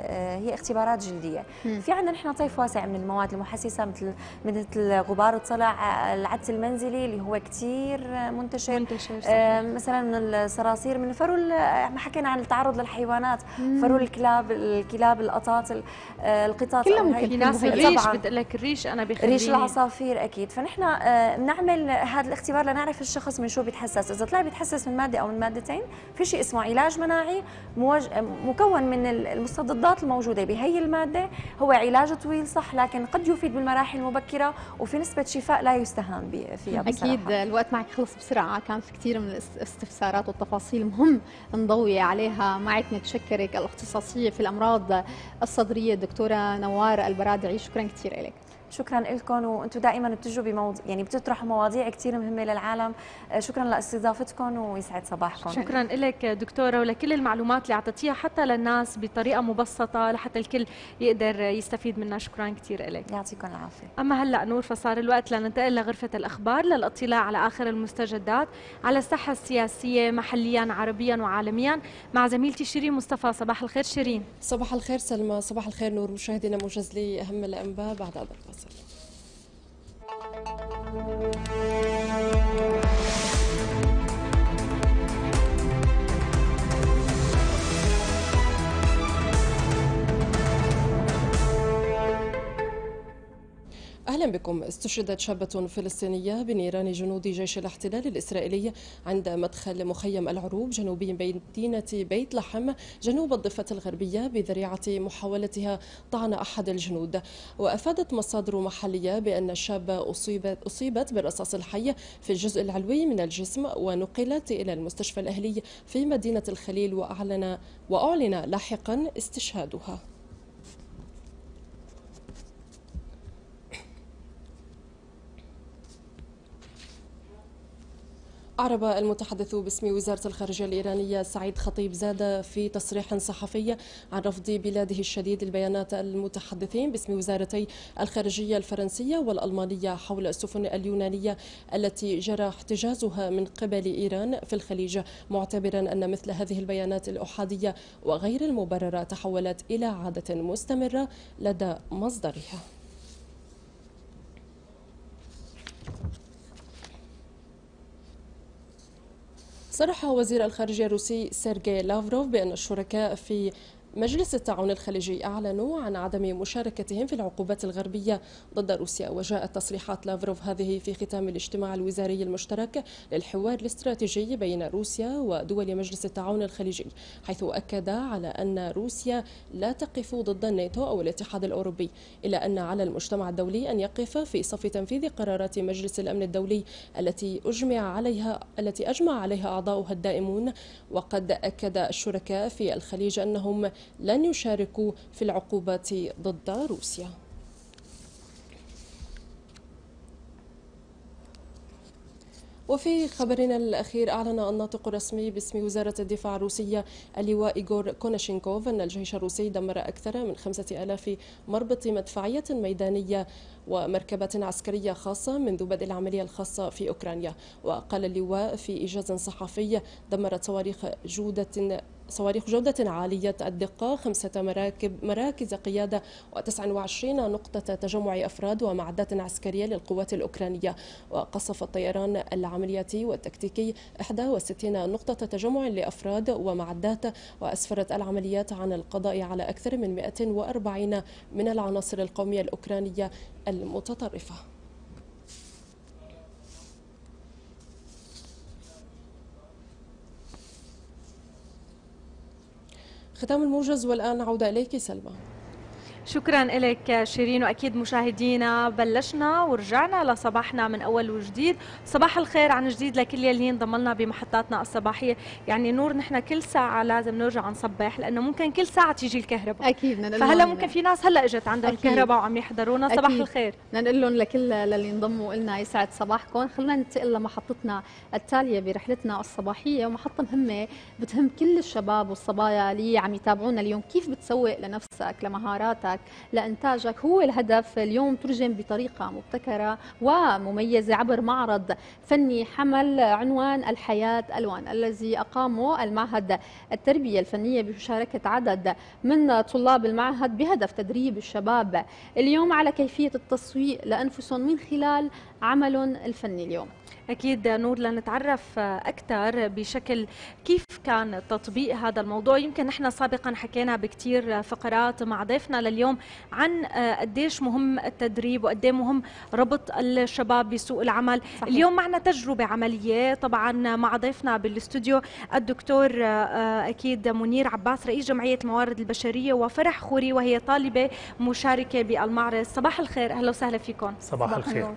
هي اختبارات جلدية. في عندنا نحن طيف واسع من المواد المحسسه مثل مثل غبار الطلع، العدس المنزلي اللي هو كثير منتشر, منتشر آه مثلا من الصراصير، من فرو ما حكينا عن التعرض للحيوانات، فرو الكلاب الكلاب القطاط القطط. في ناس الريش بتقول لك الريش انا بخليه، ريش العصافير اكيد. فنحن آه بنعمل هذا الاختبار لنعرف الشخص من شو بيتحسس. اذا طلع بيتحسس من ماده او من مادتين في شيء اسمه علاج مناعي مكون من المستضدات الموجوده بهي الماده. هو علاج طويل صح، لكن قد يفيد بالمراحل المبكرة وفي نسبة شفاء لا يستهان فيها بصراحة. أكيد الوقت معك خلص بسرعة، كان في كثير من الاستفسارات والتفاصيل مهم نضوي عليها معك. نتشكرك الاختصاصية في الأمراض الصدرية الدكتورة نوار البرادعي، شكرا كثير لك. شكرا لكم، وانتم دائما بتجوا بموضوع يعني بتطرحوا مواضيع كثير مهمه للعالم. شكرا لاستضافتكم ويسعد صباحكم. شكرا لك دكتوره ولكل المعلومات اللي اعطيتيها حتى للناس بطريقه مبسطه لحتى الكل يقدر يستفيد منها. شكرا كثير لك. يعطيكم العافيه. اما هلا نور فصار الوقت لننتقل لغرفه الاخبار للاطلاع على اخر المستجدات على الساحه السياسيه محليا عربيا وعالميا مع زميلتي شيرين مصطفى. صباح الخير شيرين. صباح الخير سلمى. صباح الخير نور. مشاهدينا موجز لي اهم الانباء بعد هذا الفصل. أهلا بكم. استشهدت شابة فلسطينية بنيران جنود جيش الاحتلال الإسرائيلي عند مدخل مخيم العروب جنوبي مدينة بيت لحم جنوب الضفة الغربية بذريعة محاولتها طعن أحد الجنود. وأفادت مصادر محلية بأن الشابة أصيبت, أصيبت بالرصاص الحي في الجزء العلوي من الجسم ونقلت إلى المستشفى الأهلي في مدينة الخليل، وأعلن, وأعلن لاحقا استشهادها. أعرب المتحدث باسم وزارة الخارجية الإيرانية سعيد خطيب زاد في تصريح صحفي عن رفض بلاده الشديد البيانات المتحدثين باسم وزارتي الخارجية الفرنسية والألمانية حول السفن اليونانية التي جرى احتجازها من قبل إيران في الخليج، معتبرا أن مثل هذه البيانات الأحادية وغير المبررة تحولت إلى عادة مستمرة لدى مصدرها. صرح وزير الخارجية الروسي سيرجي لافروف بأن الشركاء في مجلس التعاون الخليجي أعلنوا عن عدم مشاركتهم في العقوبات الغربية ضد روسيا. وجاءت تصريحات لافروف هذه في ختام الاجتماع الوزاري المشترك للحوار الاستراتيجي بين روسيا ودول مجلس التعاون الخليجي، حيث أكد على أن روسيا لا تقف ضد الناتو أو الاتحاد الأوروبي، إلا أن على المجتمع الدولي أن يقف في صف تنفيذ قرارات مجلس الأمن الدولي التي أجمع عليها التي أجمع عليها أعضاؤها الدائمون. وقد أكد الشركاء في الخليج أنهم لن يشاركوا في العقوبات ضد روسيا. وفي خبرنا الأخير، أعلن الناطق الرسمي باسم وزارة الدفاع الروسية اللواء إيغور كوناشينكوف أن الجيش الروسي دمر أكثر من خمسة آلاف مربط مدفعية ميدانية ومركبات عسكرية خاصة منذ بدء العملية الخاصة في أوكرانيا. وقال اللواء في إيجاز صحفي: دمرت صواريخ جودة صواريخ جودة عالية الدقة خمسة مراكب مراكز قيادة وتسعة وعشرين نقطة تجمع أفراد ومعدات عسكرية للقوات الأوكرانية. وقصف الطيران العملياتي والتكتيكي إحدى وستين نقطة تجمع لأفراد ومعدات. وأسفرت العمليات عن القضاء على أكثر من مئة وأربعين من العناصر القومية الأوكرانية المتطرفة. ختام الموجز، والآن عودة إليك سلمى. شكرا لك شيرين، واكيد مشاهدينا بلشنا ورجعنا لصباحنا من اول وجديد. صباح الخير عن جديد لكل يلي انضم لنا بمحطاتنا الصباحيه. يعني نور، نحن كل ساعه لازم نرجع نصبح، لانه ممكن كل ساعه تيجي الكهرباء اكيد. فهلا ممكن في ناس هلا اجت عندهم الكهرباء وعم يحضرونا. صباح أكيد. الخير، نقول لهم لكل اللي انضموا لنا يسعد صباحكم. خلينا ننتقل لمحطتنا التاليه برحلتنا الصباحيه، ومحطه مهمه بتهم كل الشباب والصبايا اللي عم يتابعونا اليوم. كيف بتسوق لنفسك، لمهاراتك، لإنتاجك، هو الهدف اليوم ترجم بطريقة مبتكرة ومميزة عبر معرض فني حمل عنوان الحياة ألوان، الذي أقامه المعهد التربية الفنية بمشاركة عدد من طلاب المعهد بهدف تدريب الشباب اليوم على كيفية التسويق لأنفسهم من خلال عملهم الفني. اليوم أكيد نور لنتعرف أكثر بشكل كيف كان تطبيق هذا الموضوع. يمكن نحن سابقا حكينا بكثير فقرات مع ضيفنا لليوم عن قديش مهم التدريب وقديه مهم ربط الشباب بسوق العمل. صحيح. اليوم معنا تجربة عملية طبعا مع ضيفنا بالاستوديو الدكتور أكيد منير عباس، رئيس جمعية الموارد البشرية، وفرح خوري وهي طالبة مشاركة بالمعرض. صباح الخير، أهلا وسهلا فيكم. صباح, صباح الخير.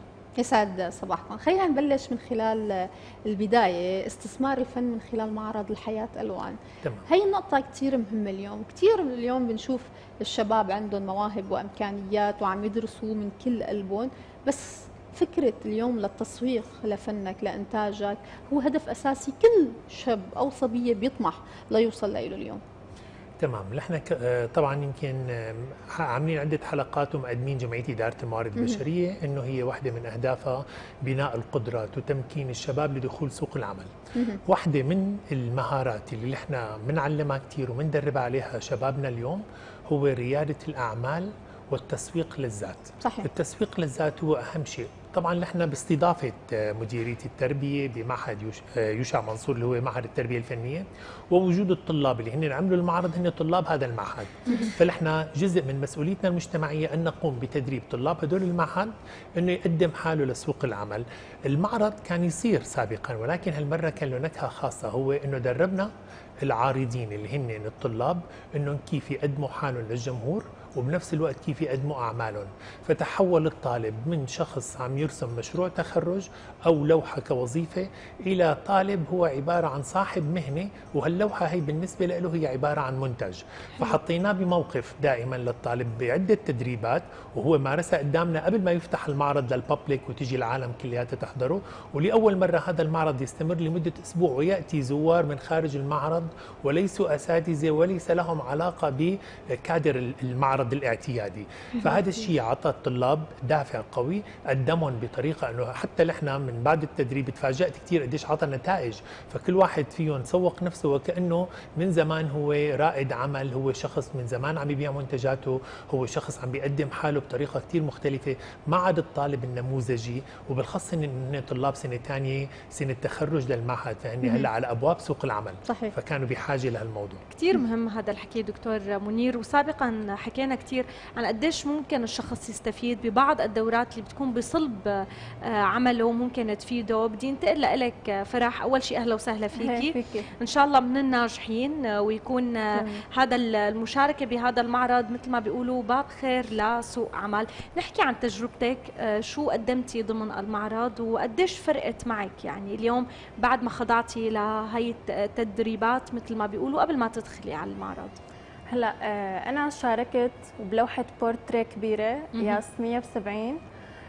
يسعد صباحكم. خلينا نبلش من خلال البداية، استثمار الفن من خلال معرض الحياة ألوان. تمام. هي النقطة كتير مهمة اليوم. كتير اليوم بنشوف الشباب عندهم مواهب وإمكانيات وعم يدرسوا من كل قلبهم، بس فكرة اليوم للتسويق لفنك لإنتاجك هو هدف أساسي كل شاب أو صبية بيطمح ليوصل له اليوم. تمام. نحن طبعا يمكن عاملين عده حلقات ومقدمين جمعيه اداره الموارد البشريه انه هي واحده من اهدافها بناء القدرات وتمكين الشباب لدخول سوق العمل. واحده من المهارات اللي نحن بنعلمها كثير وبندرب عليها شبابنا اليوم هو رياده الاعمال والتسويق للذات. صحيح. التسويق للذات هو اهم شيء. طبعا نحن باستضافه مديريه التربيه بمعهد يوشع منصور اللي هو معهد التربيه الفنيه، ووجود الطلاب اللي هن عملوا المعرض هن طلاب هذا المعهد. فنحن جزء من مسؤوليتنا المجتمعيه ان نقوم بتدريب طلاب هدول المعهد انه يقدم حاله لسوق العمل. المعرض كان يصير سابقا، ولكن هالمره كان له نكهه خاصه، هو انه دربنا العارضين اللي هن الطلاب انهم كيف يقدموا حالهم للجمهور وبنفس الوقت كيف يقدموا اعمالهم. فتحول الطالب من شخص عم يرسم مشروع تخرج او لوحه كوظيفه الى طالب هو عباره عن صاحب مهنه، وهاللوحه هي بالنسبه له هي عباره عن منتج. فحطيناه بموقف دائما للطالب بعده تدريبات، وهو مارسها قدامنا قبل ما يفتح المعرض للببليك وتجي العالم كلياتها تحضره. ولاول مره هذا المعرض يستمر لمده اسبوع، وياتي زوار من خارج المعرض وليسوا اساتذه وليس لهم علاقه بكادر المعرض الاعتيادي. فهذا الشيء عطى الطلاب دافع قوي، قدمهم بطريقه انه حتى نحن من بعد التدريب تفاجات كثير قديش عطى نتائج. فكل واحد فيهم سوق نفسه وكانه من زمان هو رائد عمل، هو شخص من زمان عم يبيع منتجاته، هو شخص عم بيقدم حاله بطريقه كثير مختلفه، ما عاد الطالب النموذجي. وبالخاص ان طلاب سنه ثانيه سنه تخرج للمعهد، فهن هلا على ابواب سوق العمل. صحيح. فكانوا بحاجه لهالموضوع. كثير مهم هذا الحكي دكتور منير، وسابقا حكينا كثير عن قديش ممكن الشخص يستفيد ببعض الدورات اللي بتكون بصلب عمله ممكن تفيده. بدي انتقل لك فرح، اول شيء اهلا وسهلا فيكي. فيكي ان شاء الله من الناجحين، ويكون مم. هذا المشاركه بهذا المعرض مثل ما بيقولوا باب خير لسوق عمل. نحكي عن تجربتك، شو قدمتي ضمن المعرض وقديش فرقت معك يعني اليوم بعد ما خضعتي لهي التدريبات مثل ما بيقولوا قبل ما تدخلي على المعرض؟ هلا انا شاركت بلوحه بورتريه كبيره قياس مية وسبعين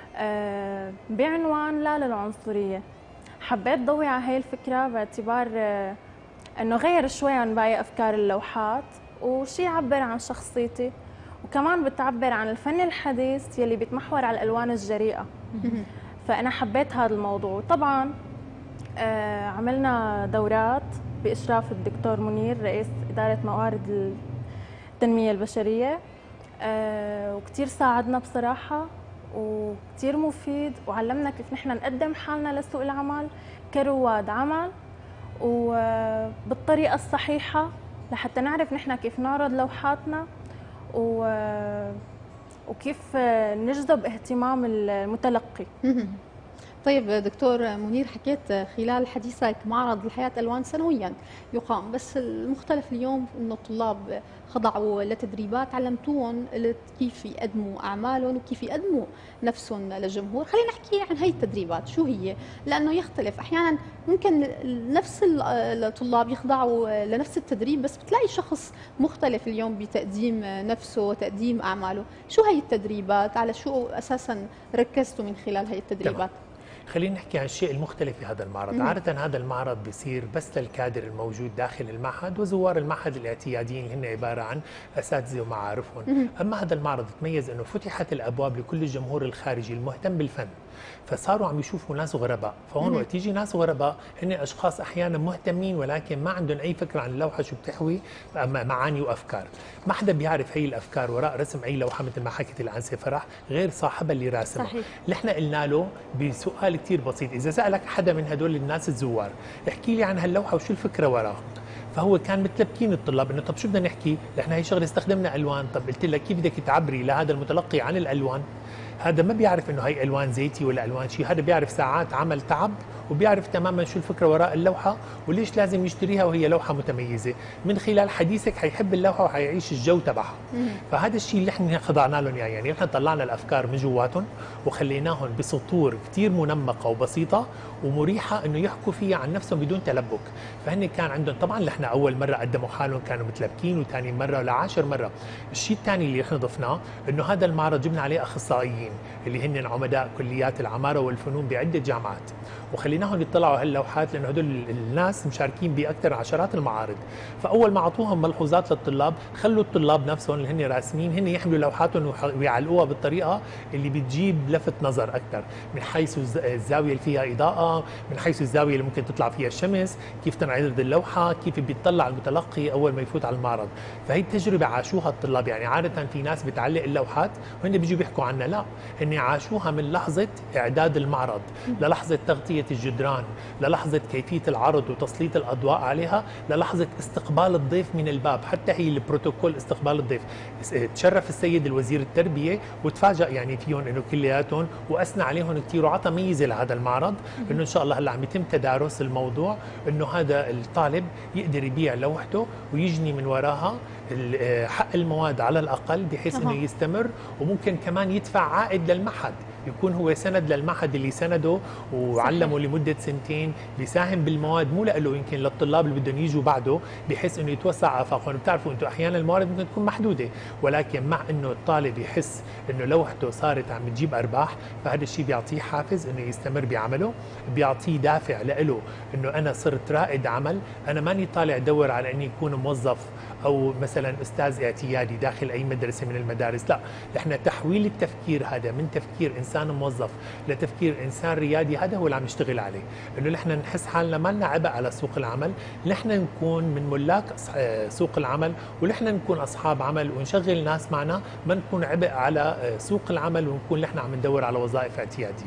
بعنوان لا للعنصريه. حبيت ضوي على هي الفكره باعتبار انه غير شوي عن باقي افكار اللوحات، وشي يعبر عن شخصيتي، وكمان بتعبر عن الفن الحديث يلي بيتمحور على الالوان الجريئه. فانا حبيت هذا الموضوع. طبعا عملنا دورات باشراف الدكتور منير رئيس اداره موارد التنميه البشريه، وكثير ساعدنا بصراحه وكثير مفيد، وعلمنا كيف نحن نقدم حالنا لسوق العمل كرواد عمل وبالطريقه الصحيحه لحتى نعرف نحن كيف نعرض لوحاتنا و... وكيف نجذب اهتمام المتلقي. طيب دكتور منير، حكيت خلال حديثك معرض الحياة ألوان سنويا يقام، بس المختلف اليوم انه الطلاب خضعوا لتدريبات علمتوهم كيف يقدموا اعمالهم وكيف يقدموا نفسهم للجمهور. خلينا نحكي عن هي التدريبات شو هي، لانه يختلف احيانا ممكن نفس الطلاب يخضعوا لنفس التدريب بس بتلاقي شخص مختلف اليوم بتقديم نفسه وتقديم اعماله. شو هي التدريبات؟ على شو اساسا ركزتوا من خلال هي التدريبات؟ خلينا نحكي عن الشيء المختلف في هذا المعرض. مم. عادة هذا المعرض بيصير بس للكادر الموجود داخل المعهد وزوار المعهد الاعتياديين اللي هن عبارة عن أساتذة ومعارفهم. مم. أما هذا المعرض تميز أنه فتحت الأبواب لكل الجمهور الخارجي المهتم بالفن، فصاروا عم يشوفوا ناس غرباء. فهون وقت يجي ناس غرباء هن اشخاص احيانا مهتمين ولكن ما عندهم اي فكره عن اللوحه شو بتحوي معاني وافكار. ما حدا بيعرف هي الافكار وراء رسم اي لوحه مثل ما حكت الانسه فرح غير صاحبها اللي راسمها. صحيح. نحن قلنا له بسؤال كثير بسيط، اذا سالك حدا من هدول الناس الزوار احكي لي عن هاللوحه وشو الفكره وراها، فهو كان متلبكين الطلاب انه طب شو بدنا نحكي؟ نحن هي شغله استخدمنا الوان. طب قلت لك كيف بدك تعبري لهذا المتلقي عن الالوان؟ هذا ما بيعرف انه هي الوان زيتي ولا الوان شيء، هذا بيعرف ساعات عمل تعب وبيعرف تماما شو الفكره وراء اللوحه وليش لازم يشتريها وهي لوحه متميزه. من خلال حديثك حيحب اللوحه وحيعيش الجو تبعها. فهذا الشيء اللي احنا خضعنا لهم يعني، يعني احنا طلعنا الافكار من جواتهم وخليناهم بسطور كثير منمقه وبسيطه ومريحه انه يحكوا فيها عن نفسهم بدون تلبك. فهن كان عندهم طبعا نحن اول مره قدموا حالهم كانوا متلبكين، وثاني مره لعاشر مره. الشيء الثاني اللي احنا ضفناه انه هذا المعرض جبنا عليه اخصائيين اللي هن عمداء كليات العماره والفنون بعده جامعات، وخليناهم يطلعوا هاللوحات لانه هدول الناس مشاركين باكثر عشرات المعارض. فاول ما اعطوهم ملحوظات للطلاب خلوا الطلاب نفسهم اللي هن راسمين هن يحملوا لوحاتهم ويعلقوها بالطريقه اللي بتجيب لفت نظر اكثر، من حيث الزاويه اللي فيها اضاءه، من حيث الزاويه اللي ممكن تطلع فيها الشمس، كيف تنعرض اللوحه، كيف بيطلع المتلقي اول ما يفوت على المعرض. فهي التجربه عاشوها الطلاب. يعني عاده في ناس بتعلق اللوحات وهن بيجوا بيحكوا عنها، لا هن عاشوها من لحظه اعداد المعرض للحظه تغطيه الجدران، للحظه كيفيه العرض وتسليط الاضواء عليها، للحظه استقبال الضيف من الباب. حتى هي البروتوكول استقبال الضيف تشرف السيد الوزير التربيه وتفاجأ يعني فيهم انه كلياتهم واثنى عليهم كثير وعطى ميزه لهذا المعرض انه ان شاء الله هلا عم يتم تدارس الموضوع انه هذا الطالب يقدر يبيع لوحته ويجني من وراها حق المواد على الأقل بحيث أنه يستمر، وممكن كمان يدفع عائد للمعهد، يكون هو سند للمعهد اللي سنده وعلمه لمدة سنتين، بيساهم بالمواد مو له، يمكن للطلاب اللي بدهم يجوا بعده، بحيث انه يتوسع افاقهم. بتعرفوا انتم احيانا الموارد ممكن تكون محدوده، ولكن مع انه الطالب يحس انه لوحده صارت عم تجيب ارباح، فهذا الشيء بيعطيه حافز انه يستمر بعمله، بيعطيه دافع له انه انا صرت رائد عمل، انا ماني طالع ادور على اني اكون موظف او مثلا استاذ اعتيادي داخل اي مدرسه من المدارس، لا، نحن تحويل التفكير هذا من تفكير انسان موظف لتفكير انسان ريادي، هذا هو اللي عم نشتغل عليه، انه نحن نحس حالنا ما لنا عبء على سوق العمل، نحن نكون من ملاك سوق العمل، ونحن نكون اصحاب عمل ونشغل ناس معنا، ما نكون عبء على سوق العمل ونكون نحن عم ندور على وظائف اعتياديه.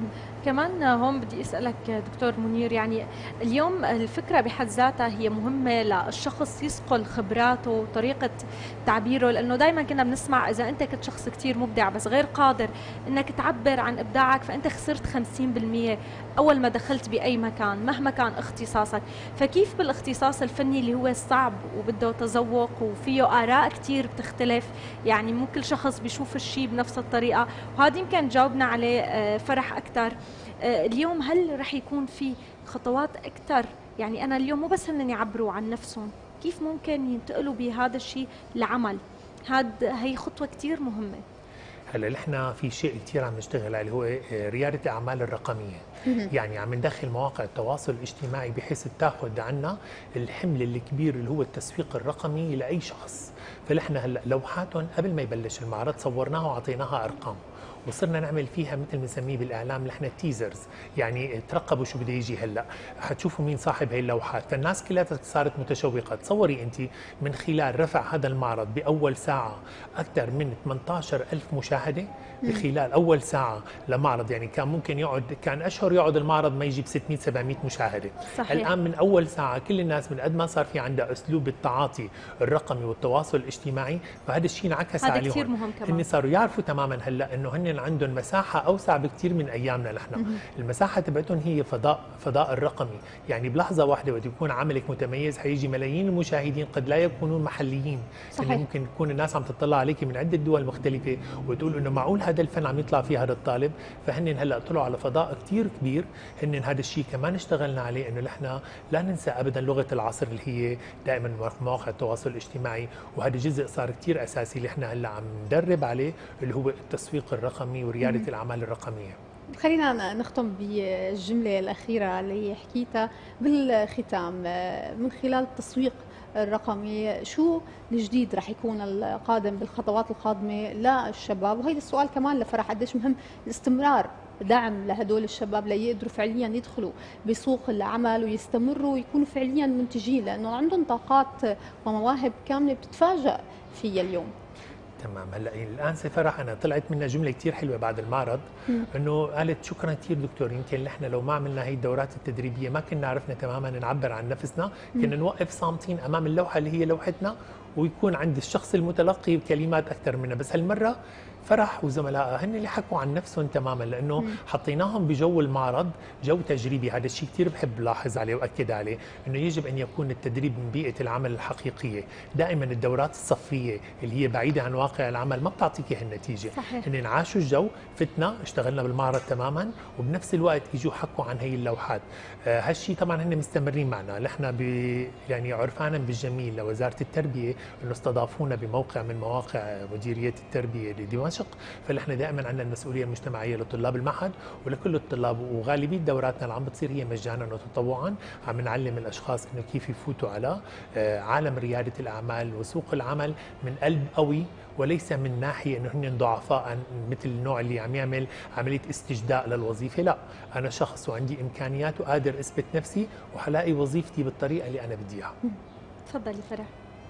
كمان هون بدي اسالك دكتور منير، يعني اليوم الفكره بحد ذاتها هي مهمه للشخص يصقل خبراته وطريقه تعبيره، لانه دائما كنا بنسمع اذا انت كنت شخص كثير مبدع بس غير قادر انك تعبر عن ابداعك فانت خسرت خمسين بالمئة اول ما دخلت باي مكان مهما كان اختصاصك. فكيف بالاختصاص الفني اللي هو صعب وبده تذوق وفيه اراء كثير بتختلف، يعني مو كل شخص بيشوف الشيء بنفس الطريقه، وهذا يمكن جاوبنا عليه فرح اكثر. اليوم هل رح يكون في خطوات اكثر، يعني انا اليوم مو بس هن يعبروا عن نفسهم، كيف ممكن ينتقلوا بهذا الشيء لعمل؟ هاد هي خطوه كثير مهمه. هلا نحن في شيء كثير عم نشتغل عليه هو رياده الاعمال الرقميه، يعني عم ندخل مواقع التواصل الاجتماعي بحيث تاخذ عنا الحمل الكبير اللي هو التسويق الرقمي لاي شخص. فنحن هلا لوحاتهم قبل ما يبلش المعرض صورناها وعطيناها ارقام، وصرنا نعمل فيها مثل ما بنسميه بالاعلام نحن تيزرز، يعني ترقبوا شو بده يجي هلا، حتشوفوا مين صاحب هي اللوحات، فالناس كلها صارت متشوقه. تصوري انت من خلال رفع هذا المعرض باول ساعه اكثر من ثمانية عشر ألف مشاهده بخلال اول ساعه لمعرض، يعني كان ممكن يقعد كان اشهر يقعد المعرض ما يجيب ستمئة سبعمئة مشاهده. صحيح. الان من اول ساعه كل الناس من قد ما صار في عندها اسلوب التعاطي الرقمي والتواصل الاجتماعي، فهذا الشيء انعكس عليهم. هذا كثير مهم كمان، هن صاروا يعرفوا تماما هلا انه هن عندهم مساحه اوسع بكثير من ايامنا نحن. المساحه تبعتهم هي فضاء فضاء الرقمي، يعني بلحظه واحده وقت يكون عملك متميز حيجي ملايين المشاهدين قد لا يكونون محليين. صحيح. يعني ممكن تكون الناس عم تطلع عليك من عده دول مختلفه وتقول انه معقول هذا الفن عم يطلع فيه هذا الطالب، فهن هلا طلعوا على فضاء كثير كبير. هن هذا الشيء كمان اشتغلنا عليه، انه نحن لا ننسى ابدا لغه العصر اللي هي دائما مواقع التواصل الاجتماعي، وهذا جزء صار كثير اساسي اللي احنا هلا عم ندرب عليه، اللي هو التسويق الرقمي ورياده الاعمال الرقميه. خلينا نختم بالجمله الاخيره اللي حكيتها بالختام، من خلال التسويق الرقمي شو الجديد رح يكون القادم بالخطوات القادمه للشباب؟ وهذا السؤال كمان لفرح، قديش مهم الاستمرار دعم لهدول الشباب ليقدروا فعليا يدخلوا بسوق العمل ويستمروا ويكونوا فعليا منتجين، لانه عندهم طاقات ومواهب كامله بتتفاجأ فيها اليوم. تمام. هلا الان فرح انا طلعت منا جمله كثير حلوه بعد المعرض، انه قالت شكرا كثير دكتور، يمكن نحن لو ما عملنا هي الدورات التدريبيه ما كنا عرفنا تماما نعبر عن نفسنا، كنا نوقف صامتين امام اللوحه اللي هي لوحتنا ويكون عند الشخص المتلقي كلمات اكثر منا، بس هالمره فرح وزملائها هن اللي حكوا عن نفسهم تماما، لانه مم. حطيناهم بجو المعرض، جو تجريبي. هذا الشيء كثير بحب لاحظ عليه واكد عليه، انه يجب ان يكون التدريب من بيئه العمل الحقيقيه. دائما الدورات الصفيه اللي هي بعيده عن واقع العمل ما بتعطيك هالنتيجه. هن عاشوا الجو، فتنا، اشتغلنا بالمعرض تماما، وبنفس الوقت اجوا حكوا عن هي اللوحات. آه هالشيء طبعا هن مستمرين معنا، نحن ب يعني عرفانا بالجميل لوزاره التربيه انه استضافونا بموقع من مواقع مديريه التربيه لدمشق، فنحن دائما عندنا المسؤوليه المجتمعيه لطلاب المعهد ولكل الطلاب، وغالبيه دوراتنا اللي عم بتصير هي مجانا وتطوعا، عم نعلم الاشخاص انه كيف يفوتوا على عالم رياده الاعمال وسوق العمل من قلب قوي، وليس من ناحيه انه هن ضعفاء مثل النوع اللي عم يعمل عمليه استجداء للوظيفه. لا، انا شخص وعندي امكانيات وقادر اثبت نفسي وحلاقي وظيفتي بالطريقه اللي انا بدي اياها. تفضلي فرح.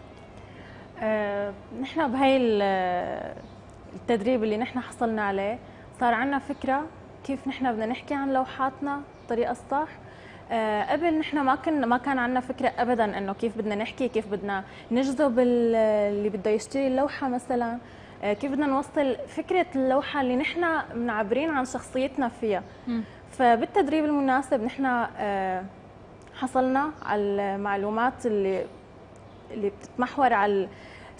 أه نحن بهي التدريب اللي نحن حصلنا عليه صار عندنا فكره كيف نحن بدنا نحكي عن لوحاتنا بالطريقه الصح. أه قبل نحن ما كنا ما كان عندنا فكره ابدا انه كيف بدنا نحكي، كيف بدنا نجذب اللي بده يشتري اللوحه مثلا، أه كيف بدنا نوصل فكره اللوحه اللي نحن منعبرين عن شخصيتنا فيها. م. فبالتدريب المناسب نحن أه حصلنا على المعلومات اللي اللي بتتمحور على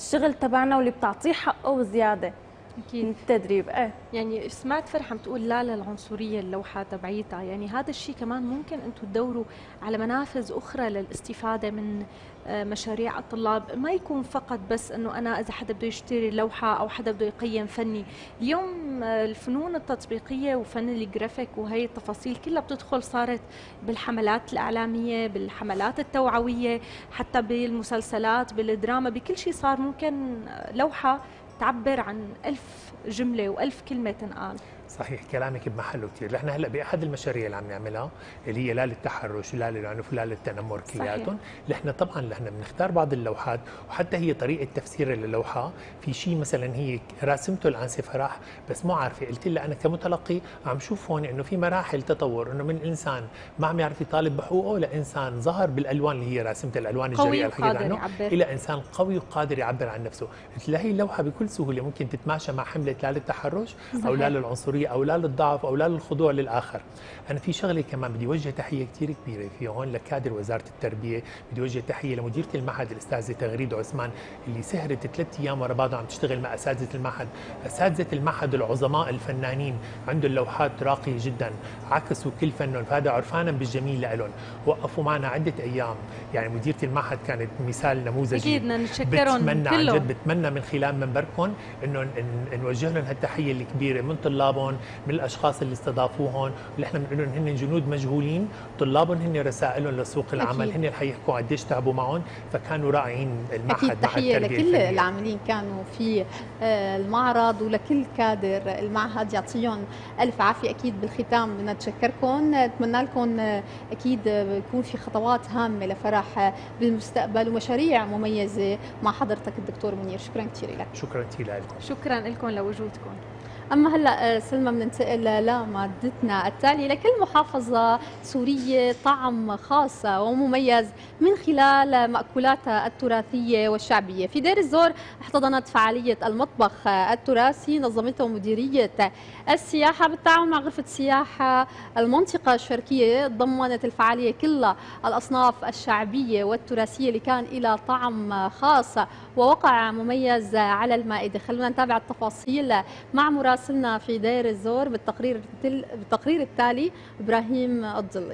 الشغل تبعنا واللي بتعطيه حقه وزياده اكيد من التدريب. ايه يعني سمعت فرح عم تقول لا للعنصريه اللوحه تبعيتها، يعني هذا الشيء كمان ممكن انتم تدوروا على منافذ اخرى للاستفاده من مشاريع الطلاب، ما يكون فقط بس انه انا اذا حدا بده يشتري لوحه او حدا بده يقيم فني. اليوم الفنون التطبيقيه وفن الجرافيك وهي التفاصيل كلها بتدخل، صارت بالحملات الاعلاميه، بالحملات التوعويه، حتى بالمسلسلات، بالدراما، بكل شيء صار ممكن لوحه تعبر عن ألف جملة وألف كلمة تنقال. صحيح كلامك بمحله كثير. نحن هلا باحد المشاريع اللي عم نعملها اللي هي لا للتحرش ولا للعنف ولا للتنمر كلياتهم، نحن طبعا نحن بنختار بعض اللوحات وحتى هي طريقه تفسير اللوحه، في شيء مثلا هي راسمته الانسه فرح بس مو عارفه، قلت لها انا كمتلقي عم شوف هون انه في مراحل تطور، انه من انسان ما عم يعرف يطالب بحقوقه لانسان ظهر بالالوان اللي هي راسمه الالوان الجريئه الحقيقيه عنه يعبر. الى انسان قوي وقادر يعبر عن نفسه. قلت لها هي اللوحه بكل سهوله ممكن تتماشى مع حمله لا للتحرش او لا للعنصريه او لا للضعف او لا للخضوع للاخر. انا في شغله كمان بدي اوجه تحيه كثير كبيره في هون لكادر وزاره التربيه، بدي اوجه تحيه لمديره المعهد الاستاذه تغريد عثمان اللي سهرت ثلاث ايام ورا بعض عم تشتغل مع اساتذه المعهد، اساتذه المعهد العظماء الفنانين عندهم لوحات راقيه جدا، عكسوا كل فنهم، فهذا عرفانا بالجميل لهم، وقفوا معنا عده ايام، يعني مديره المعهد كانت مثال نموذجي. اكيد بدنا نشكرهم بتمنى عن كلهم. جد بتمنى من خلال منبركم انه نوجه لهم هالتحيه الكبيره من طلابهم، من الاشخاص اللي استضافوهم، اللي احنا بنقول لهم هن جنود مجهولين، طلابهم هن رسائلهم لسوق العمل، أكيد. هن اللي حيحكوا قديش تعبوا معهم، فكانوا رائعين المعهد. اكيد تحيه لكل العاملين كانوا في المعرض ولكل كادر المعهد، يعطيهم الف عافيه. اكيد بالختام بدنا نتشكركم، نتمنى لكم اكيد يكون في خطوات هامه لفرح بالمستقبل ومشاريع مميزه مع حضرتك الدكتور منير. شكرا كثير لك. شكرا كثير لكم. شكرا لكم لوجودكم. أما هلأ سلمى بننتقل لمادتنا التالية. لكل محافظة سورية طعم خاص ومميز من خلال مأكولاتها التراثية والشعبية. في دير الزور احتضنت فعالية المطبخ التراثي نظمته مديرية السياحة بالتعاون مع غرفة سياحة المنطقة الشرقية. ضمنت الفعالية كل الأصناف الشعبية والتراثية اللي كان لها طعم خاص ووقع مميز على المائدة. خلونا نتابع التفاصيل مع مراسلنا في دير الزور بالتقرير بالتقرير التالي إبراهيم الضلي.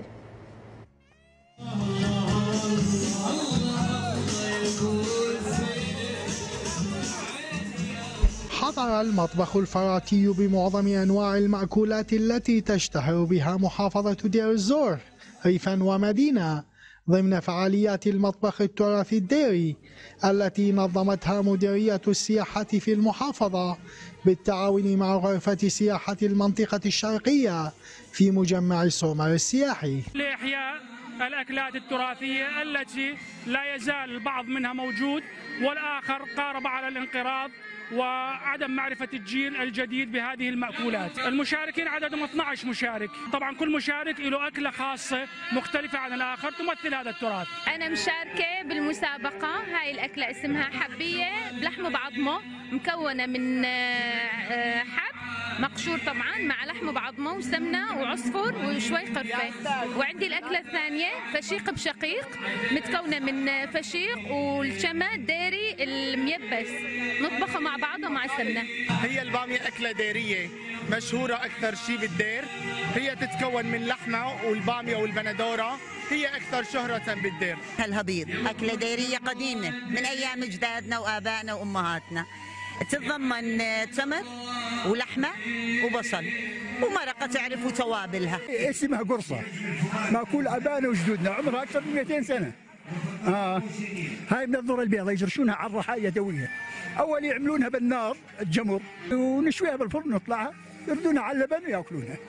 حضر المطبخ الفراتي بمعظم أنواع المأكولات التي تشتهر بها محافظة دير الزور ريفا ومدينة ضمن فعاليات المطبخ التراثي الديري التي نظمتها مديرية السياحة في المحافظة بالتعاون مع غرفة سياحة المنطقة الشرقية في مجمع سومر السياحي. لإحياء الأكلات التراثية التي لا يزال البعض منها موجود والآخر قارب على الانقراض وعدم معرفة الجيل الجديد بهذه المأكولات. المشاركين عددهم اثني عشر مشارك، طبعا كل مشارك له أكلة خاصة مختلفة عن الآخر تمثل هذا التراث. أنا مشاركة بالمسابقة، هاي الأكلة اسمها حبية بلحمه بعظمه، مكونة من حب مقشور طبعا مع لحمه بعظمه وسمنة وعصفر وشوي قرفة. وعندي الأكلة الثانية فشيق بشقيق، متكونة من فشيق والشمى الديري الميبس، نطبخه مع بعضها مع سمنة. هي البامية أكلة ديرية مشهورة أكثر شيء بالدير، هي تتكون من لحمة والبامية والبندورة، هي أكثر شهرة بالدير. الهبيط أكلة ديرية قديمة من أيام أجدادنا وآبائنا وأمهاتنا، تتضمن تمر ولحمة وبصل ومرقة تعرفوا توابلها. اسمها قرصة، مأكول آبائنا وجدودنا عمرها أكثر من مئتين سنة. آه. هاي من الذرة البيضاء يجرشونها على الرحاية يدوية، أول يعملونها بالنار الجمر ونشويها بالفرن ونطلعها يردونها على اللبن ويأكلونها.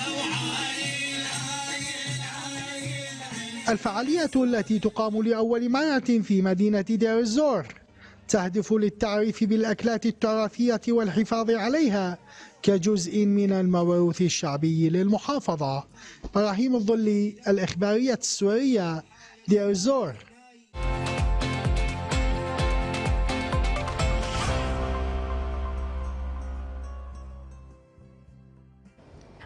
الفعالية التي تقام لأول مرة في مدينة دير الزور تهدف للتعريف بالأكلات التراثية والحفاظ عليها كجزء من الموروث الشعبي للمحافظة. إبراهيم الضلي، الإخبارية السورية، دير الزور.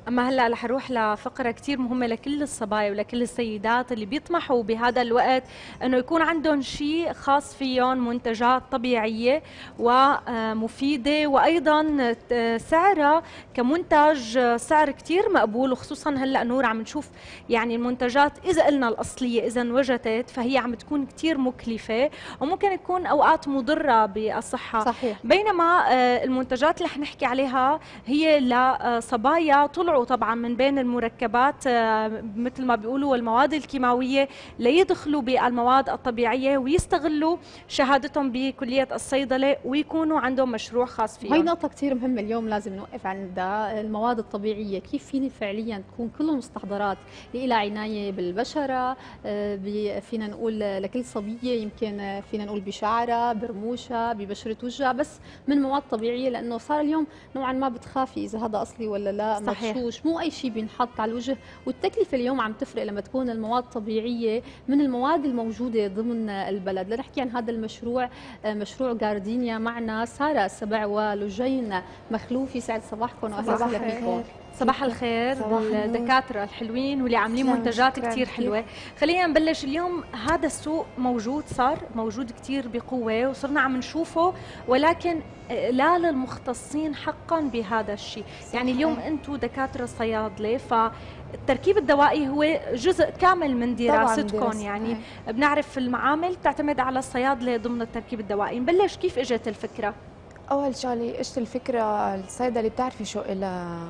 اما هلا رح نروح لفقره كثير مهمه لكل الصبايا ولكل السيدات اللي بيطمحوا بهذا الوقت انه يكون عندهم شيء خاص فيهم، منتجات طبيعيه ومفيده وايضا سعرها كمنتج سعر كثير مقبول. وخصوصا هلا نور عم نشوف يعني المنتجات اذا قلنا الاصليه اذا وجدت فهي عم تكون كثير مكلفه وممكن تكون اوقات مضره بالصحه. صحيح. بينما المنتجات اللي رح نحكي عليها هي لصبايا طلعوا طبعا من بين المركبات مثل ما بيقولوا والمواد الكيماويه ليدخلوا بالمواد الطبيعيه ويستغلوا شهادتهم بكليه الصيدله ويكونوا عندهم مشروع خاص فيهم. هي نقطه كثير مهمه اليوم لازم نوقف عندها، المواد الطبيعيه كيف فيني فعليا تكون كل المستحضرات اللي لها عنايه بالبشره، فينا نقول لكل صبيه يمكن فينا نقول بشعرها برموشها ببشره وجهها بس من مواد طبيعيه، لانه صار اليوم نوعا ما بتخافي اذا هذا اصلي ولا لا. صحيح. مغشوش، مو اي شيء بينحط على الوجه، والتكلفه اليوم عم تفرق لما تكون المواد طبيعيه من المواد الموجوده ضمن البلد. لنحكي عن هذا المشروع، مشروع جاردينيا، معنا ساره السبع ولجين مخلوفي. سعد صباحكم واهلا وسهلا فيكم. صباح الخير الدكاترة الحلوين واللي عاملين منتجات كتير حلوة. خلينا نبلش اليوم. هذا السوق موجود، صار موجود كتير بقوة وصرنا عم نشوفه، ولكن لا للمختصين حقا بهذا الشيء. يعني اليوم انتم دكاترة صيادلة، فالتركيب الدوائي هو جزء كامل من دراستكم. يعني هي. بنعرف المعامل تعتمد على الصيادلة ضمن التركيب الدوائي. نبلش كيف اجت الفكرة؟ اول شغله اجت الفكرة الصيدلي بتعرفي شو إلها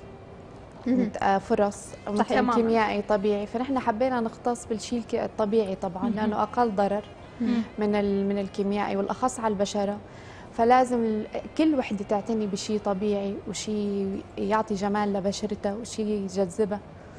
فرص مثل كيميائي طبيعي، فنحن حبينا نختص بالشيء الطبيعي طبعا لانه اقل ضرر من من الكيميائي والاخص على البشره، فلازم كل وحده تعتني بشيء طبيعي وشيء يعطي جمال لبشرتها وشيء يجذبها.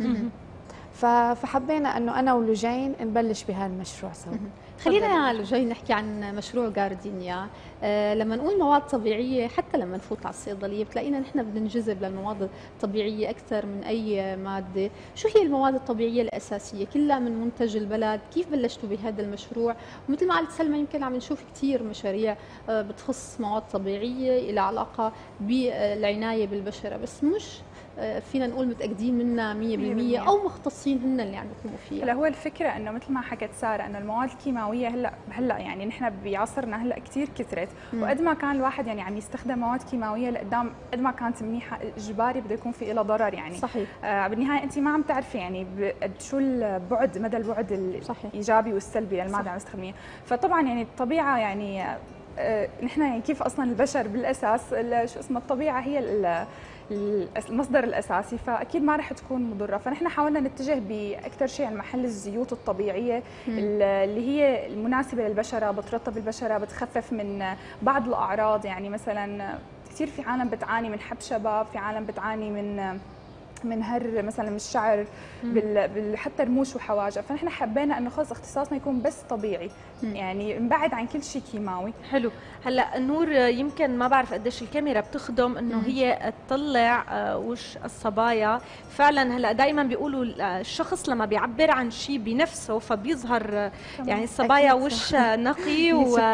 فحبينا انه انا ولجين نبلش بهالمشروع سوا. خلينا لجين نحكي عن مشروع جاردينيا. أه لما نقول مواد طبيعيه، حتى لما نفوت على الصيدليه بتلاقينا نحن بننجذب للمواد الطبيعيه اكثر من اي ماده. شو هي المواد الطبيعيه الاساسيه؟ كلها من منتج البلد. كيف بلشتوا بهذا المشروع؟ ومثل ما قالت سلمى يمكن عم نشوف كثير مشاريع أه بتخص مواد طبيعيه لها علاقه بالعنايه بالبشره، بس مش فينا نقول متاكدين منها مية بالمية او مختصين هن اللي عم يقوموا فيها. هلا هو الفكره انه مثل ما حكت ساره انه المواد الكيماويه هلا هلا يعني نحن بعصرنا هلا كثير كثرت، وقد ما كان الواحد يعني عم يستخدم مواد كيماويه لقدام قد ما كانت منيحه، اجباري بده يكون في لها ضرر يعني. صحيح. آه بالنهايه انت ما عم تعرفي يعني شو البعد، مدى البعد الايجابي والسلبي للماده عم تستخدميها. فطبعا يعني الطبيعه يعني آه نحن يعني كيف اصلا البشر بالاساس شو اسمه الطبيعه هي المصدر الاساسي، فاكيد ما رح تكون مضره. فنحن حاولنا نتجه باكثر شيء عن محل الزيوت الطبيعيه مم. اللي هي المناسبه للبشره، بترطب البشره، بتخفف من بعض الاعراض. يعني مثلا كثير في عالم بتعاني من حب شباب، في عالم بتعاني من من هر مثلا من الشعر، بال... بال... حتى رموش وحواجب. فنحن حبينا انه خلص اختصاصنا يكون بس طبيعي، مم. يعني نبعد عن كل شيء كيماوي. حلو. هلا نور يمكن ما بعرف قديش الكاميرا بتخدم انه هي تطلع وش الصبايا فعلا. هلا دائما بيقولوا الشخص لما بيعبر عن شيء بنفسه فبيظهر يعني الصبايا وش نقي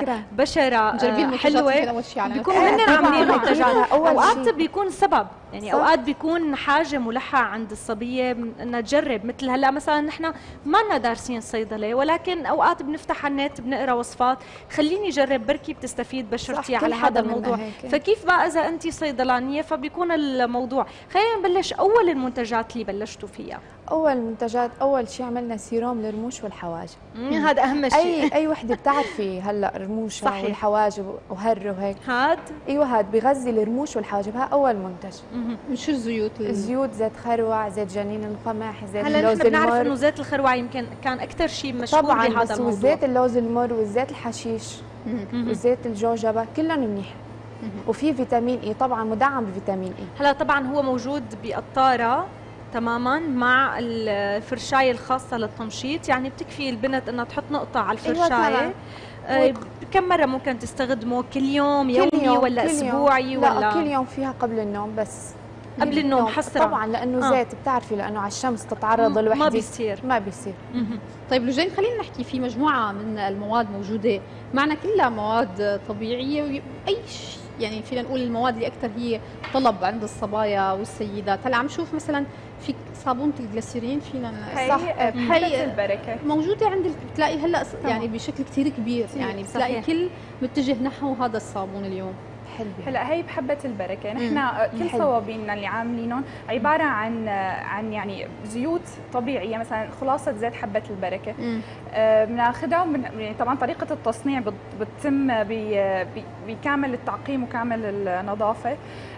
وبشره حلوه، بيكون هن عاملين منتجات. اوقات بيكون سبب يعني، اوقات بيكون حاجه ملحه عند الصبيه انها تجرب. مثل هلا مثلا نحن ما لنا دارسين صيدله، ولكن اوقات بنفتح على النت بنقرا وصفات، خليني اجرب بركي بتستفيد بشرتي على هذا الموضوع. فكيف بقى اذا انت صيدلانيه فبيكون الموضوع. خلينا نبلش اول المنتجات اللي بلشتوا فيها. اول منتجات اول شيء عملنا سيروم للرموش والحواجب. هذا اهم شيء. اي اي وحده بتعرفي هلا رموش والحواجب وهر وهيك. هاد ايوه هاد بغذي الرموش والحواجب. ها اول منتج. شو الزيوت؟ الزيوت زيت خروع، زيت جنين القمح، زيت هلا اللوز المر. هلا نحن بنعرف انه زيت الخروع يمكن كان اكثر شيء مشهور طبعا بهذا الموضوع. وزيت اللوز المر والزيت الحشيش وزيت الجوجبه كلهم منيح. وفي فيتامين اي طبعا مدعم بفيتامين اي. هلا طبعا هو موجود بقطاره تماما مع الفرشايه الخاصه للتمشيط، يعني بتكفي البنت انها تحط نقطه على الفرشايه. أيوة كم مره ممكن تستخدمه؟ كل يوم كل يومي يوم ولا كل اسبوعي يوم. ولا لا كل يوم فيها قبل النوم بس. قبل النوم حسرة طبعا لانه آه. زيت بتعرفي لانه على الشمس تتعرض الوحده ما بيصير ما بيصير. طيب لجين خلينا نحكي في مجموعه من المواد موجوده معنا كلها مواد طبيعيه، واي يعني فينا نقول المواد اللي اكثر هي طلب عند الصبايا والسيدات؟ هلا عم شوف مثلا في صابونه الجليسيرين فينا صح هي البركه موجوده عند بتلاقي هلا يعني بشكل كثير كبير، يعني بتلاقي كل متجه نحو هذا الصابون اليوم. هلا هي بحبه البركه، نحن كل صوابيننا اللي عاملينهم عباره عن عن يعني زيوت طبيعيه، مثلا خلاصه زيت حبه البركه بناخذها من يعني طبعا طريقه التصنيع بتتم بكامل التعقيم وكامل النظافه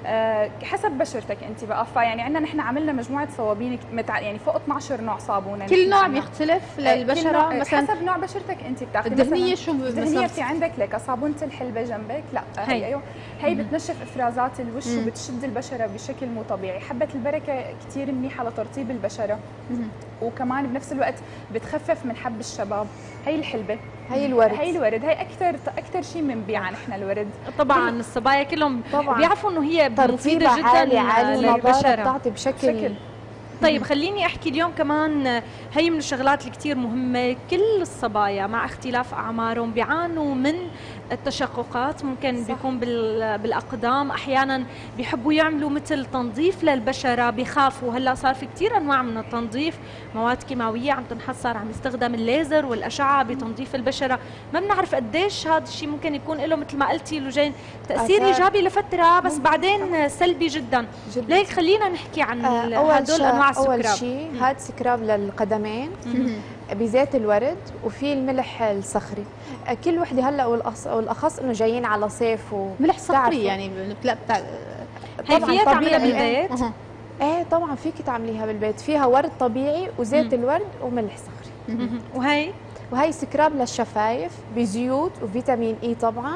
حسب بشرتك انت بقى. فيعني عندنا نحن عملنا مجموعه صوابين يعني فوق اثنعش نوع صابونه، كل نوع بيختلف للبشره مثلا حسب نوع بشرتك انت بتاخذي. الدهنيه شو الدهنيه في عندك لك صابونه الحلبه جنبك، لا هي ايوه هي بتنشف افرازات الوش مم. وبتشد البشره بشكل مو طبيعي. حبه البركه كثير منيحه لترطيب البشره مم. وكمان بنفس الوقت بتخفف من حب الشباب. هي الحلبه، هي الورد، هي الورد هي اكثر اكثر شيء بنبيعها نحن الورد. طبعا الصبايا كلهم طبعا بيعرفوا انه هي مفيده جدا عالي عالي للبشره، بتعطي بشكل, بشكل. طيب خليني احكي اليوم كمان هي من الشغلات اللي كثير مهمه. كل الصبايا مع اختلاف اعمارهم بيعانوا من التشققات، ممكن صح. بيكون بالاقدام، احيانا بيحبوا يعملوا مثل تنظيف للبشره، بيخافوا. هلا صار في كثير انواع من التنظيف، مواد كيماويه عم تنحط، صار عم يستخدم الليزر والاشعه بتنظيف البشره. ما بنعرف قديش هذا الشيء ممكن يكون له مثل ما قلتي لوجين تاثير ايجابي لفتره بس بعدين سلبي جدا, جداً. ليك خلينا نحكي عن هدول انواع السكراب. اول شيء هذا سكراب للقدمين بزيت الورد وفي الملح الصخري. كل وحده هلا والاخص انه جايين على صيف و ملح صخري يعني بتلاقي بتاع هي فيها تعملها بالبيت؟ ايه, ايه طبعا فيك تعمليها بالبيت، فيها ورد طبيعي وزيت الورد وملح صخري. وهي وهي سكراب للشفايف بزيوت وفيتامين اي طبعا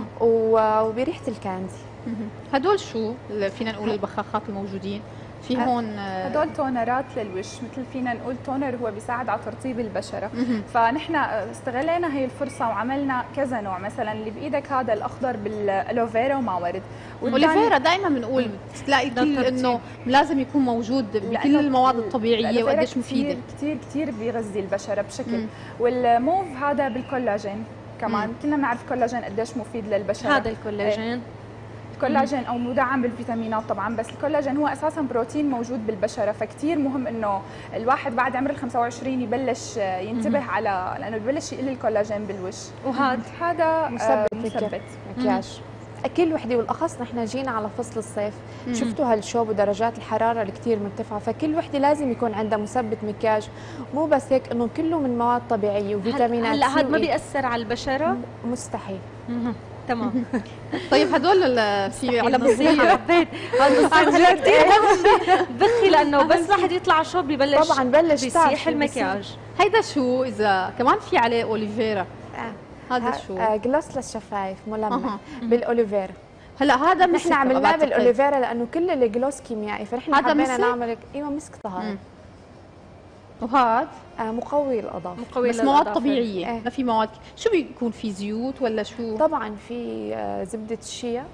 وبريحه الكاندي. هدول شو فينا نقول البخاخات الموجودين في هون؟ هدول تونرات للوش، مثل فينا نقول تونر هو بيساعد على ترطيب البشره. فنحن استغلينا هي الفرصه وعملنا كذا نوع، مثلا اللي بايدك هذا الاخضر بالالوفيرا ومع ورد. والالوفيرا دائما بنقول تلاقي كل انه لازم يكون موجود بكل المواد الطبيعيه وقديش مفيده. كثير كثير بيغذي البشره بشكل. مم. والموف هذا بالكولاجين كمان، مم. كلنا بنعرف الكولاجين قديش مفيد للبشره. هذا الكولاجين الكولاجين او مدعم بالفيتامينات طبعا، بس الكولاجين هو اساسا بروتين موجود بالبشره، فكتير مهم انه الواحد بعد عمر ال خمسة وعشرين يبلش ينتبه مم. على لانه ببلش يقل الكولاجين بالوش. وهذا هذا مثبت مثبت مكياج. كل وحده والاخص نحن جينا على فصل الصيف، مم. شفتوا هالشوب ودرجات الحراره اللي كثير مرتفعه، فكل وحده لازم يكون عندها مثبت مكياج. مو بس هيك انه كله من مواد طبيعيه وفيتامينات. هلا هذا ما بياثر على البشره؟ مستحيل. تمام. طيب هدول في على بصير حبيت هذا بصير كثير بخي لانه بس واحد يطلع شوب ببلش طبعا بلش بيسيح المكياج. هيدا شو اذا كمان في عليه اوليفيرا؟ آه. هذا شو؟ آه جلوس للشفايف ملمع آه. بالاوليفيرا. هلا هذا نحن عملناه بالاوليفيرا لانه كل الجلوس كيميائي، فنحن حبينا نعمل ايوه مسك طهاره. وهذا آه مقوي الاظافر، مقوي بس مواد طبيعيه. ايه. ما في مواد. شو بيكون في زيوت ولا شو؟ طبعا في آه زبده الشيا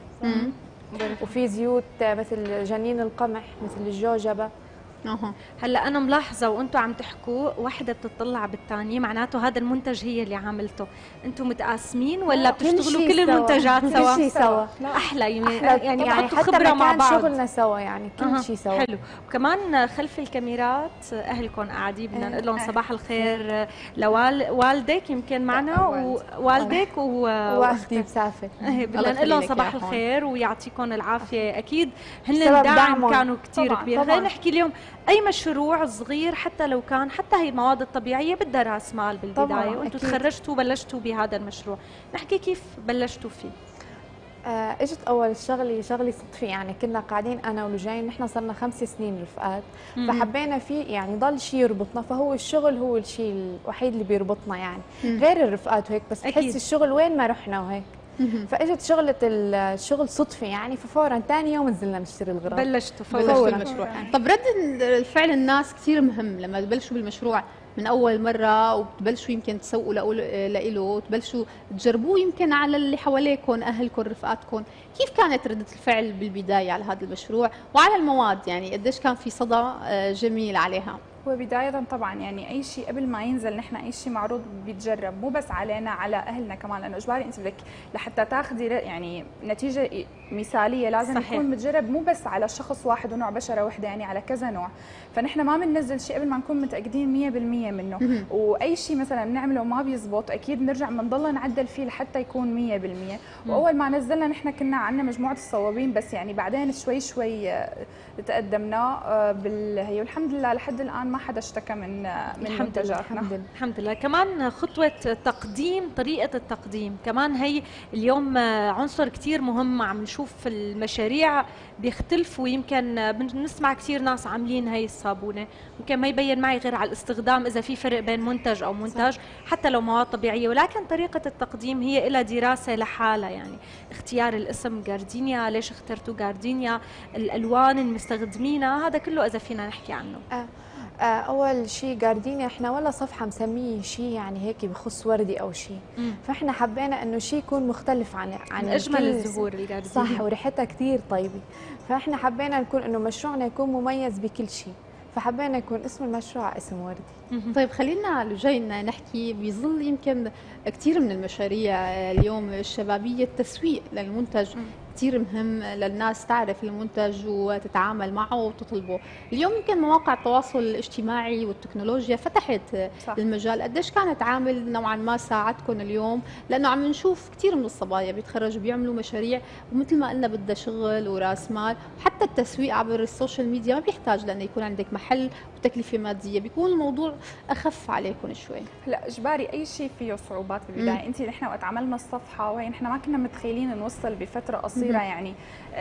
وفي زيوت آه مثل جنين القمح مثل الجوجبه. اها هلا انا ملاحظه وانتم عم تحكوا وحده بتطلع بالثانيه، معناته هذا المنتج هي اللي عاملته. انتم متقاسمين ولا بتشتغلوا كل المنتجات سوا؟ كل شيء سوا. احلى يعني أحلى. يعني, يعني حتى خبره مع بعض، شغلنا سوا يعني كل أه. شيء سوا. حلو. وكمان خلف الكاميرات اهلكم قاعدين بدنا نقول لهم صباح الخير لوالدك يمكن معنا ووالدك ووالدي مسافر. بدنا نقول لهم صباح الخير ويعطيكم العافيه. اكيد هن دعم كانوا كثير كبير. خلينا نحكي اليوم اي مشروع صغير حتى لو كان، حتى هي المواد الطبيعيه بدها راس مال بالبدايه، وانتم تخرجتوا وبلشتوا بهذا المشروع. نحكي كيف بلشتوا فيه؟ آه اجت اول شغلي شغلي صدفي، يعني كنا قاعدين انا ولجين، نحن صرنا خمس سنين رفقات، فحبينا فيه يعني ضل شيء يربطنا، فهو الشغل هو الشيء الوحيد اللي بيربطنا يعني. مم. غير الرفقات وهيك، بس بحس الشغل وين ما رحنا وهيك. فاجت شغله الشغل صدفه يعني، ففورا ثاني يوم نزلنا نشتري الغراض. بلشتوا فورا المشروع. يعني. طب رد الفعل الناس كثير مهم لما تبلشوا بالمشروع من اول مره، وبتبلشوا يمكن تسوقوا له وتبلشوا تجربوه يمكن على اللي حواليكم، اهلكم، رفقاتكم. كيف كانت رده الفعل بالبدايه على هذا المشروع وعلى المواد؟ يعني قديش كان في صدى جميل عليها؟ هو بداية طبعا يعني أي شيء قبل ما ينزل نحن أي شيء معروض بيتجرب، مو بس علينا، على أهلنا كمان، لأنه إجباري أنت بدك لحتى تاخذي يعني نتيجة مثالية لازم صحيح. يكون متجرب مو بس على شخص واحد ونوع بشرة واحدة، يعني على كذا نوع. فنحن ما بننزل شيء قبل ما نكون متأكدين مية بالمية منه، وأي شيء مثلا بنعمله ما بيزبط أكيد بنرجع بنضل نعدل فيه لحتى يكون مية بالمية. وأول ما نزلنا نحن كنا عندنا مجموعة الصوابين بس، يعني بعدين شوي شوي تقدمنا بال هي والحمد لله لحد الآن ما حدا اشتكى من من منتجاتنا. الحمد, الحمد لله. كمان خطوة تقديم، طريقة التقديم كمان هي اليوم عنصر كتير مهم. عم نشوف المشاريع بيختلفوا، يمكن بنسمع كتير ناس عاملين هي الصابونة ممكن ما يبين معي غير على الاستخدام إذا في فرق بين منتج أو منتج صح. حتى لو مواد طبيعية، ولكن طريقة التقديم هي لها دراسة لحالها. يعني اختيار الاسم جاردينيا، ليش اخترتوا جاردينيا، الألوان المستخدمينها، هذا كله إذا فينا نحكي عنه. آه. اول شيء جاردينيا احنا ولا صفحه مسميه شيء يعني هيك بخص وردي او شيء، فاحنا حبينا انه شيء يكون مختلف عن عن اجمل الزهور الجاردينيا صح، وريحتها كثير طيبه. فاحنا حبينا نكون انه مشروعنا يكون مميز بكل شيء، فحبينا يكون اسم المشروع اسم وردي. طيب خلينا لجاي نحكي، بيظل يمكن كثير من المشاريع اليوم الشبابيه التسويق للمنتج كثير مهم للناس تعرف المنتج وتتعامل معه وتطلبه. اليوم يمكن مواقع التواصل الاجتماعي والتكنولوجيا فتحت صح. المجال، قديش كانت عامل نوعا ما ساعدكم اليوم؟ لانه عم نشوف كثير من الصبايا بيتخرجوا بيعملوا مشاريع ومثل ما قلنا بدها شغل وراس مال، وحتى التسويق عبر السوشيال ميديا ما بيحتاج لانه يكون عندك محل وتكلفه ماديه، بيكون الموضوع اخف عليكم شوي. لا اجباري اي شيء فيه صعوبات بالبدايه. انت نحن وقت عملنا الصفحه وهي نحن ما كنا متخيلين نوصل بفتره قصيره يعني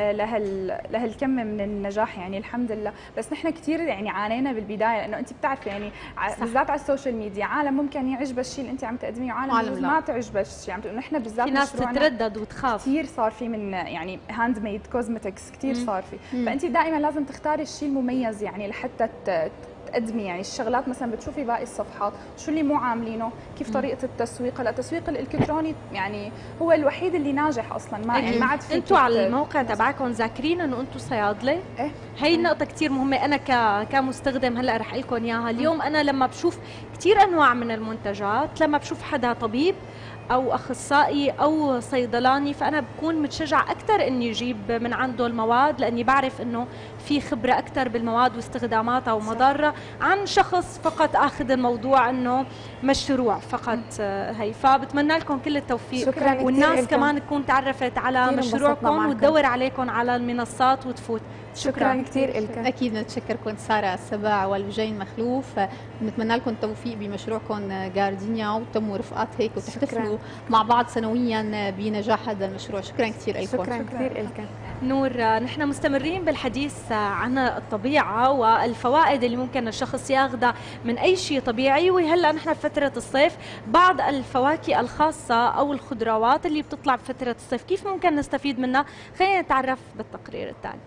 لهال لهالكم من النجاح، يعني الحمد لله. بس نحن كثير يعني عانينا بالبدايه، لانه انت بتعرفي يعني بالذات على السوشيال ميديا عالم ممكن يعجبها الشيء اللي انت عم تقدميه وعالم ما تعجبها الشيء عم تقول. نحن بالذات في ناس تتردد وتخاف كثير، صار في من يعني هاند ميد كوزمتكس كثير صار في. فانت دائما لازم تختاري الشيء المميز يعني لحتى تقدمي يعني الشغلات. مثلا بتشوفي باقي الصفحات شو اللي مو عاملينه، كيف طريقه التسويق. هلا التسويق الالكتروني يعني هو الوحيد اللي ناجح اصلا، ما يعني ما عاد في. انتم على الموقع تبعكم ذاكرين انه انتم صيادله؟ ايه هي النقطه كثير مهمه. انا ك كمستخدم هلا رح لكم اياها اليوم. انا لما بشوف كثير انواع من المنتجات، لما بشوف حدا طبيب او اخصائي او صيدلاني، فانا بكون متشجع اكثر اني اجيب من عنده المواد، لاني بعرف انه في خبره اكثر بالمواد واستخداماتها ومضارها عن شخص فقط اخذ الموضوع انه مشروع فقط. هي فبتمنى لكم كل التوفيق. شكرا والناس كمان تكون تعرفت على مشروعكم وتدور عليكم على المنصات وتفوت. شكرا, شكرا كثير لكم. اكيد نتشكركم ساره السبع والوجين مخلوف، بنتمنى لكم التوفيق بمشروعكم جاردينيا وتموا رفقات هيك وتحتفلوا مع بعض سنويا بنجاح هذا المشروع. شكرا كثير لكم. شكرا كثير لكم. نور، نحن مستمرين بالحديث عن الطبيعه والفوائد اللي ممكن الشخص ياخذها من اي شيء طبيعي، وهلا نحن بفتره الصيف بعض الفواكه الخاصه او الخضروات اللي بتطلع بفتره الصيف كيف ممكن نستفيد منها؟ خلينا نتعرف بالتقرير التالي.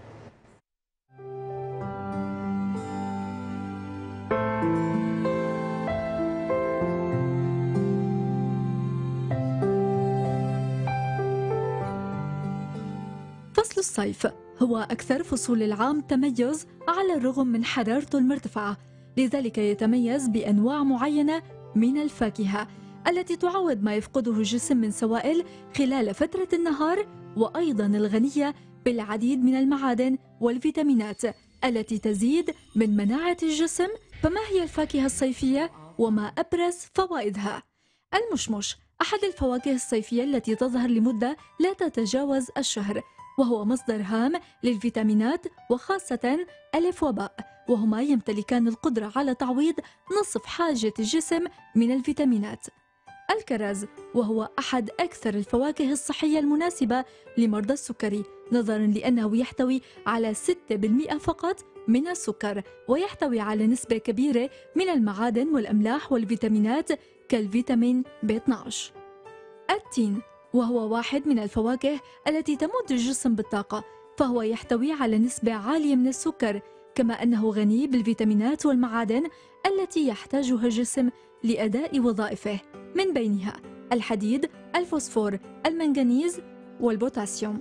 فصل الصيف هو أكثر فصول العام تميز على الرغم من حرارته المرتفعة، لذلك يتميز بأنواع معينة من الفاكهة التي تعوض ما يفقده الجسم من سوائل خلال فترة النهار، وأيضا الغنية بالعديد من المعادن والفيتامينات التي تزيد من مناعة الجسم. فما هي الفاكهة الصيفية وما أبرز فوائدها؟ المشمش أحد الفواكه الصيفية التي تظهر لمدة لا تتجاوز الشهر، وهو مصدر هام للفيتامينات وخاصة ألف وباء، وهما يمتلكان القدرة على تعويض نصف حاجة الجسم من الفيتامينات. الكرز وهو أحد أكثر الفواكه الصحية المناسبة لمرضى السكري، نظراً لأنه يحتوي على ستة بالمئة فقط من السكر، ويحتوي على نسبة كبيرة من المعادن والأملاح والفيتامينات كالفيتامين بي اثني عشر. التين وهو واحد من الفواكه التي تمد الجسم بالطاقة، فهو يحتوي على نسبة عالية من السكر، كما أنه غني بالفيتامينات والمعادن التي يحتاجها الجسم لأداء وظائفه، من بينها الحديد، الفوسفور، المنغنيز والبوتاسيوم.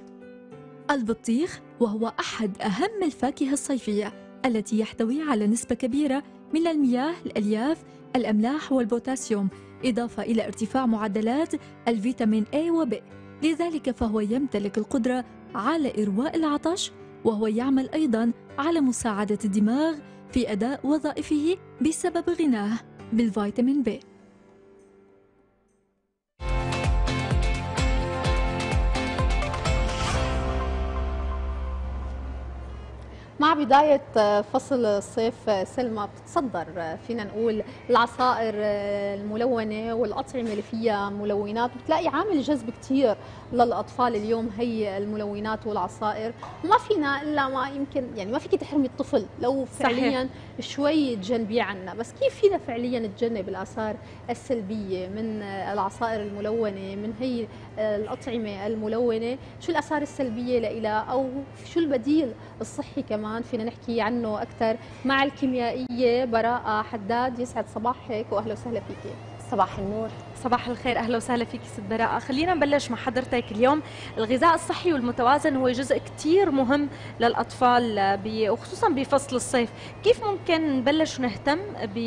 البطيخ وهو أحد أهم الفاكهة الصيفية التي يحتوي على نسبة كبيرة من المياه، الألياف، الأملاح والبوتاسيوم، إضافة إلى ارتفاع معدلات الفيتامين A و B. لذلك فهو يمتلك القدرة على إرواء العطش، وهو يعمل أيضاً على مساعدة الدماغ في أداء وظائفه بسبب غناه بالفيتامين B. مع بداية فصل الصيف سلمى بتتصدر فينا نقول العصائر الملونة والأطعمة اللي فيها ملونات، وبتلاقي عامل جذب كتير للأطفال اليوم هي الملونات والعصائر، وما فينا إلا ما يمكن يعني ما فيك تحرمي الطفل لو فعليا شوي تجنبيه عنا، بس كيف فينا فعليا نتجنب الآثار السلبية من العصائر الملونة، من هي الأطعمة الملونة، شو الآثار السلبية لها أو شو البديل الصحي كمان فينا نحكي عنه أكثر مع الكيميائية براءة حداد. يسعد صباحك وأهلا وسهلا فيكي. صباح النور. صباح الخير، أهلا وسهلا فيك ست براءة. خلينا نبلش مع حضرتك. اليوم الغذاء الصحي والمتوازن هو جزء كتير مهم للأطفال وخصوصا بفصل الصيف، كيف ممكن نبلش نهتم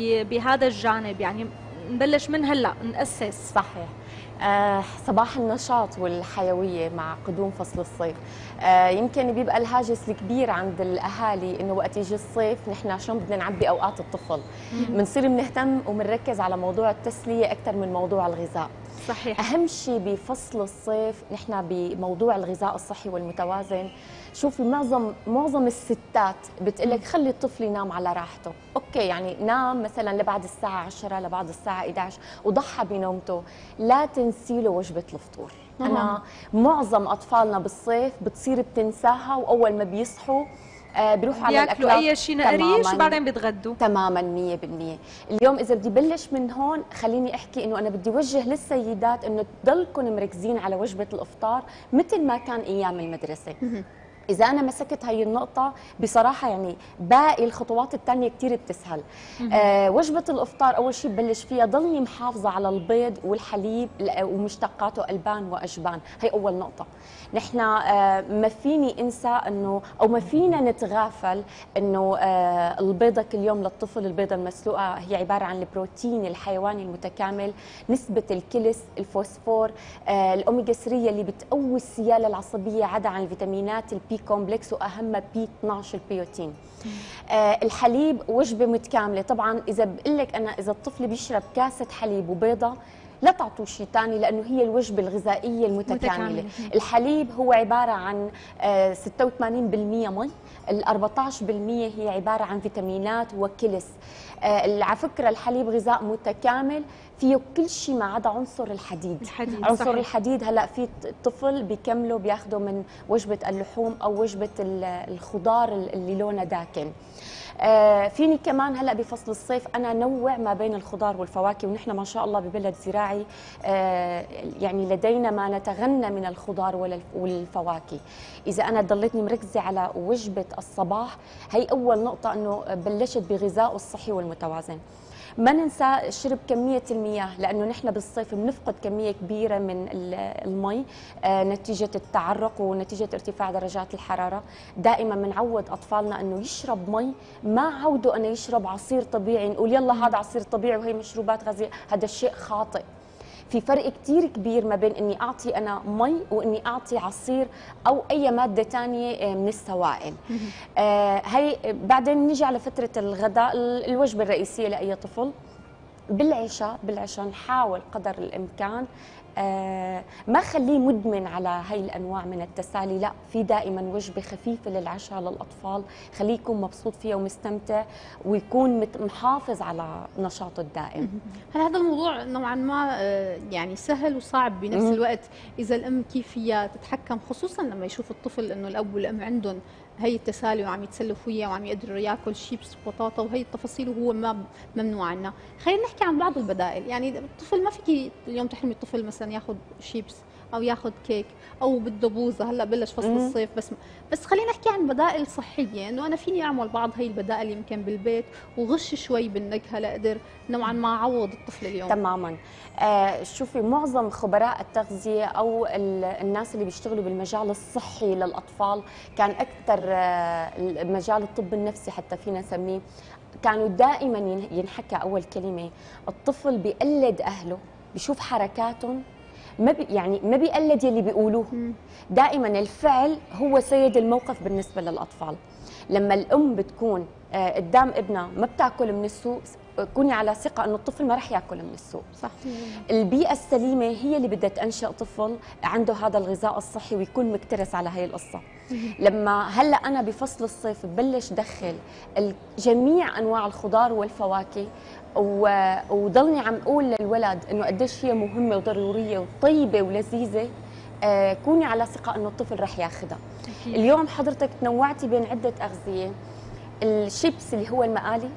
بهذا الجانب؟ يعني نبلش من هلأ نأسس. صحيح. آه صباح النشاط والحيوية مع قدوم فصل الصيف. آه يمكن بيبقى الهاجس الكبير عند الأهالي إنه وقت يجي الصيف نحن شلون بدنا نعبي أوقات الطفل، بنصير بنهتم وبنركز على موضوع التسلية أكثر من موضوع الغذاء. صحيح. أهم شيء بفصل الصيف نحن بموضوع الغذاء الصحي والمتوازن. شوفي معظم معظم الستات بتقلك خلي الطفل ينام على راحته، اوكي يعني نام مثلا لبعد الساعه عشرة لبعد الساعه إحدى عشر وضحى بنومته، لا تنسي له وجبه الفطور. انا معظم اطفالنا بالصيف بتصير بتنساها، واول ما بيصحوا آه بيروحوا على الاكلات اي شيء نقريش وبعدين بيتغدوا. تماما مية بالمية. اليوم اذا بدي بلش من هون خليني احكي انه انا بدي وجه للسيدات انه تضلكم مركزين على وجبه الافطار مثل ما كان ايام المدرسه. إذا أنا مسكت هاي النقطة بصراحة يعني باقي الخطوات الثانية كتير بتسهل. آه وجبة الإفطار أول شيء ببلش فيها ضلني محافظة على البيض والحليب ومشتقاته ألبان وأجبان، هي أول نقطة. نحن آه ما فيني انسى انه او ما فينا نتغافل انه آه البيضه كل يوم للطفل، البيضه المسلوقه هي عباره عن البروتين الحيواني المتكامل، نسبه الكلس، الفوسفور، آه الاوميجا ثلاثة اللي بتقوي السياله العصبيه، عدا عن الفيتامينات البي كومبلكس واهمها بي اثنعش البيوتين. آه الحليب وجبه متكامله. طبعا اذا بقول لك انا اذا الطفل بيشرب كاسه حليب وبيضه لا تعطوه شيء ثاني لانه هي الوجبه الغذائيه المتكامله. متكاملة. الحليب هو عباره عن ستة وثمانين بالمئة مي، ال أربعة عشر بالمئة هي عباره عن فيتامينات وكلس. على فكره الحليب غذاء متكامل فيه كل شيء ما عدا عنصر الحديد. الحديد عنصر صحيح. الحديد هلا في طفل بيكمله بياخده من وجبه اللحوم او وجبه الخضار اللي لونها داكن. آه فيني كمان هلا بفصل الصيف انا نوع ما بين الخضار والفواكه، ونحن ما شاء الله ببلد زراعي آه يعني لدينا ما نتغنى من الخضار والفواكه. اذا انا ضليتني مركزه على وجبه الصباح، هي اول نقطه انه بلشت بغذائه الصحي والمتوازن. ما ننسى شرب كمية المياه لأنه نحن بالصيف بنفقد كمية كبيرة من المي آه نتيجة التعرق ونتيجة ارتفاع درجات الحرارة. دائما بنعود أطفالنا أنه يشرب مي، ما عوده أنه يشرب عصير طبيعي نقول يلا هذا عصير طبيعي وهي مشروبات غازية، هذا الشيء خاطئ. في فرق كتير كبير ما بين اني اعطي انا مي واني اعطي عصير او اي ماده ثانيه من السوائل. آه هي بعدين نيجي على فتره الغداء، الوجبه الرئيسيه لاي طفل بالعشاء. بالعشاء نحاول قدر الامكان آه ما خليه مدمن على هاي الانواع من التسالي، لا في دائما وجبه خفيفه للعشاء للاطفال، خليه يكون مبسوط فيها ومستمتع ويكون محافظ على نشاطه الدائم. هل هذا الموضوع نوعا ما يعني سهل وصعب بنفس الوقت اذا الام كيف فيها تتحكم، خصوصا لما يشوف الطفل انه الاب والام عندهم هي التسالي وعم يتسلفوا وياه وعم يقدروا ياكل شيبس وبطاطا وهي التفاصيل وهو ما ممنوع عنها. خلينا نحكي عن بعض البدائل، يعني الطفل ما فيك اليوم تحرمي الطفل مثلا ياخذ شيبس او ياخذ كيك او بده بوزه، هلا بلش فصل مم. الصيف، بس بس خلينا نحكي عن بدائل صحيه، انه انا فيني اعمل بعض هي البدائل يمكن بالبيت وغش شوي بالنكهه لاقدر نوعا ما اعوض الطفل اليوم. تماما. آه شوفي معظم خبراء التغذيه او الناس اللي بيشتغلوا بالمجال الصحي للاطفال، كان اكثر آه مجال الطب النفسي حتى فينا نسميه، كانوا دائما ينحكى اول كلمه الطفل بيقلد اهله، بيشوف حركاتهم، ما بي يعني ما بيقلد يلي بيقولوه. دائما الفعل هو سيد الموقف بالنسبه للاطفال. لما الام بتكون قدام ابنها ما بتاكل من السوق، كوني على ثقه انه الطفل ما رح ياكل من السوق. صح. البيئه السليمه هي اللي بدها تنشئ طفل عنده هذا الغذاء الصحي ويكون مكترث على هي القصه. لما هلا انا بفصل الصيف ببلش دخل جميع انواع الخضار والفواكه وضلني عم اقول للولد انه قديش هي مهمه وضروريه وطيبه ولذيذه، آه كوني على ثقه انه الطفل رح ياخذها. اليوم حضرتك تنوعتي بين عده اغذيه، الشيبس اللي هو المقالي،